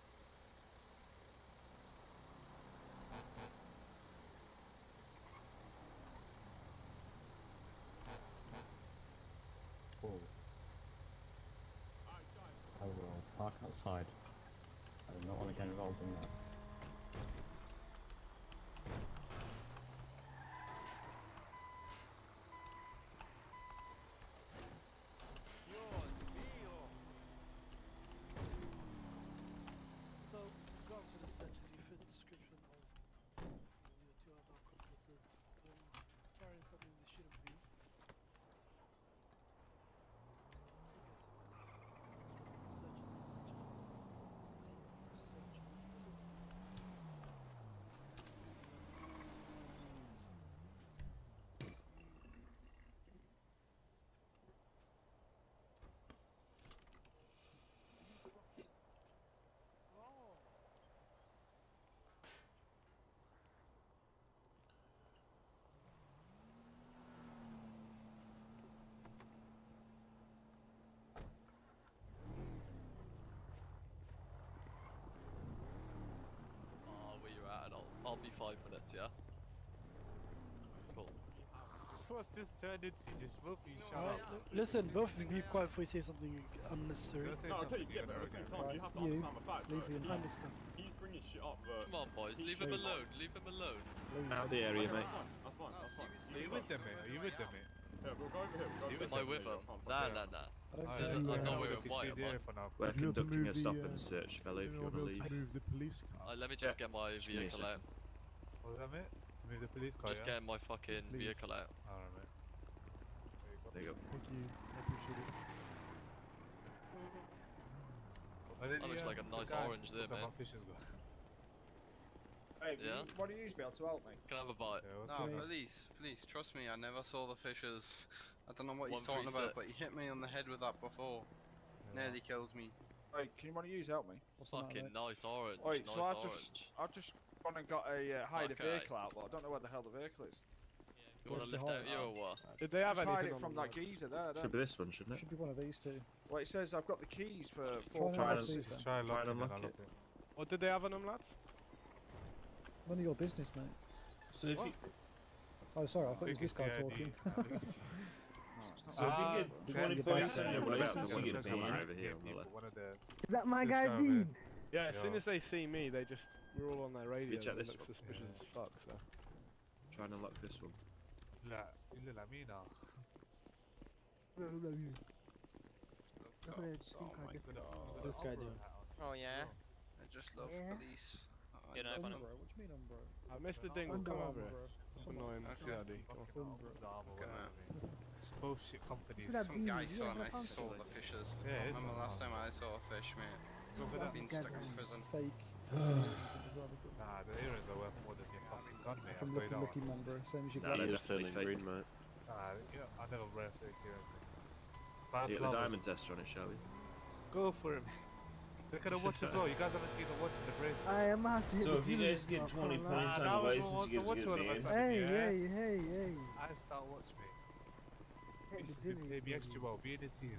Oh. I will park outside. I do not want to get involved in that. So, grounds for the search, you fit the description of your two other accomplices carrying something they shouldn't be. Where you at, and I'll be 5 minutes, yeah? Cool. What's this turned into? Just both of you shut up. Listen, both of you be quiet before you say something unnecessary. Say something yeah, but at the same time, you have to You, understand the fact leave that him, I understand. he's bringing shit up. Come on, boys, leave him alone. Leave him alone. Out the area, mate. That's fine. That's fine. Are you with them, mate? Are you with them, mate? Yeah, we'll go over here. Am I with him? Nah. Okay, I'm not with him. Why am I? We're conducting a stop and search, fella, if you want to leave. Move the police car. Let me just get my Just give me a vehicle out. What was that, mate? To move the police car, Just yeah? getting my fucking Please. vehicle out. Alright, mate. There you go. Thank you. I appreciate it. That looks like a nice orange there, man. Hey, Yeah? what do you use be able to help me? Can I have a bite? No, please, trust me, I never saw the fishes. I don't know what he's talking about, but he hit me on the head with that before. Nearly killed me. Hey, can one of you help me? Fucking nice orange. Wait, nice so orange. I've just gone and got a hide Okay. a vehicle out, but I don't know where the hell the vehicle is. You wanna lift out you or what? Did they have just hide anything it on from them, that lads? geezer there. Should be this one, shouldn't it? Should be one of these two. Well, it says I've got the keys for Try and 4, 5, unlock 6. these then. Try and Try and unlock unlock it. What did they have on them, lads? None of your business, mate. So if you Oh, sorry, I thought it was this guy Biggest talking. so if you get 20 points on your What about license, the you one get that's over banned. here on the left? One of the... Is that my This guy guy, Bean? Yeah, as soon Yeah. as they see me, they just we're all on their radios. check They this look one. suspicious as fuck. So. Try and unlock this one. La, you look like me now. Oh my god. This guy doing? Oh yeah? I just love police. You know, Umbro, what do you mean Umbro? Mr. Dingle, come over here. Umbro. Annoying CID. Come on. It's both shit companies. Some guy saw and I saw the fishes. Yeah, I it's remember not last time I saw a fish, mate. So for that- Been stuck in prison. Fake. Nah, the earrings are worth more than your fucking gun, mate. From I'll tell you Lucky that man, bro. Same as your Nah, glasses. they're definitely fake. Nah, I never wear fake earrings, mate. Bad Get the clovers. diamond tester on it, shall we? Go for him. Look at the watch as well. You guys haven't seen the watch in the bracelet. I am happy. So if you guys get 20 points on the license, you guys get banned. Hey. I start watch me. Hey, This is the the Jimmy baby extra well. Be in the scene.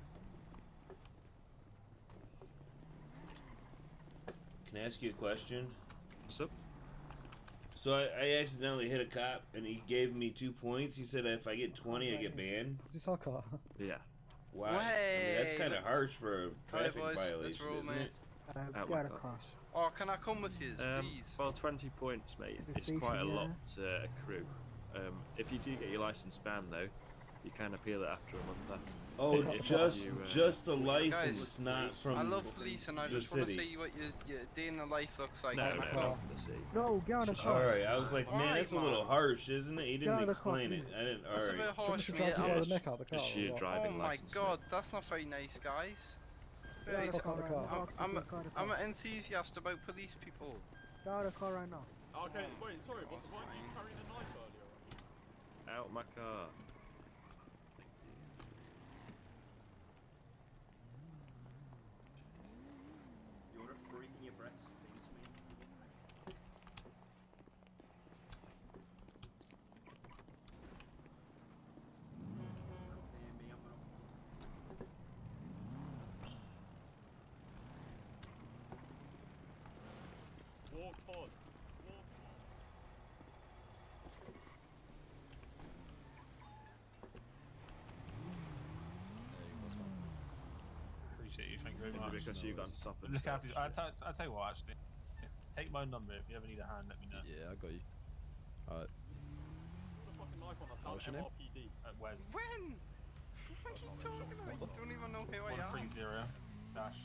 Can I ask you a question? What's up? So I accidentally hit a cop, and he gave me 2 points. He said if I get 20, I get banned. Is this our car? Yeah. Why? I mean, that's kind of harsh for a traffic boys, let's violation, roll, isn't mate. it? Out Got my a car. car. Oh, can I come with you, please? Well, 20 points, mate. To the It's quite a station, lot to accrue. If you do get your license banned, though, you can appeal it after a month after. Oh, If just the license, Guys, not from I love police, and I the just want to city. see what your day in the life looks like. No, Can I no, come? not the city. No, get on the car. Alright, I was like, man, Alright, that's a little man. harsh, isn't it? He Get out didn't of the car, explain it. please. I didn't. That's a bit Alright. harsh, to mate. drive you I'm- by the neck out of the car. Just or your what? driving Oh my license. god, that's not very nice, guys. Get out of the car, I'm an enthusiast about police people. Get out of the car right now. Okay, wait, sorry, but why were you carrying a knife earlier? Out my car. You're a freak and your breath stinks, mate. Walk on. Appreciate you, thank you very Is much. it because you got to stop and Look after stuff? I'll tell you what, actually. Take my number. If you ever need a hand, let me know. Yeah, I got you. Alright. Put a fucking knife on us. What's your name? MRPD. Wes. When? What are you talking about? You don't even know who I am. 130 dash.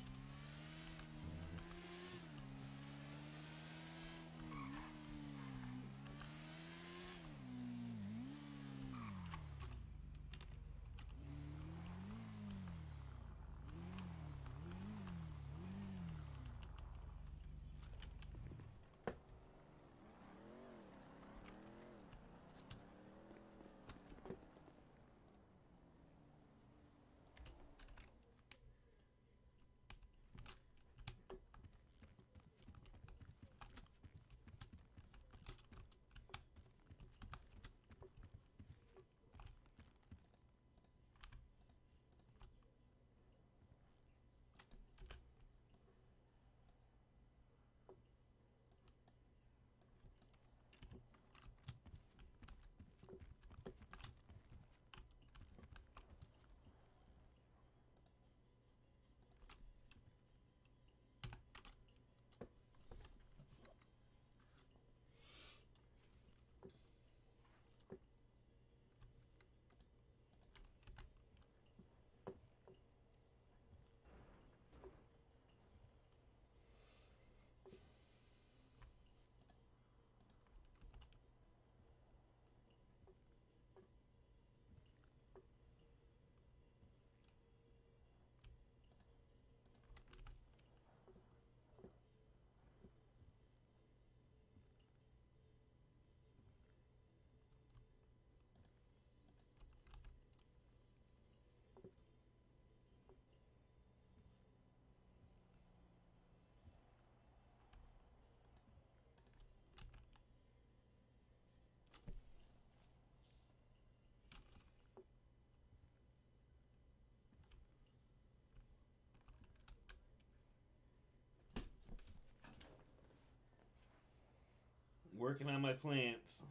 Working on my plants.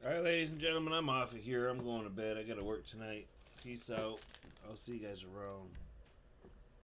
Alright, ladies and gentlemen, I'm off of here. I'm going to bed. I got to work tonight. Peace out. I'll see you guys around.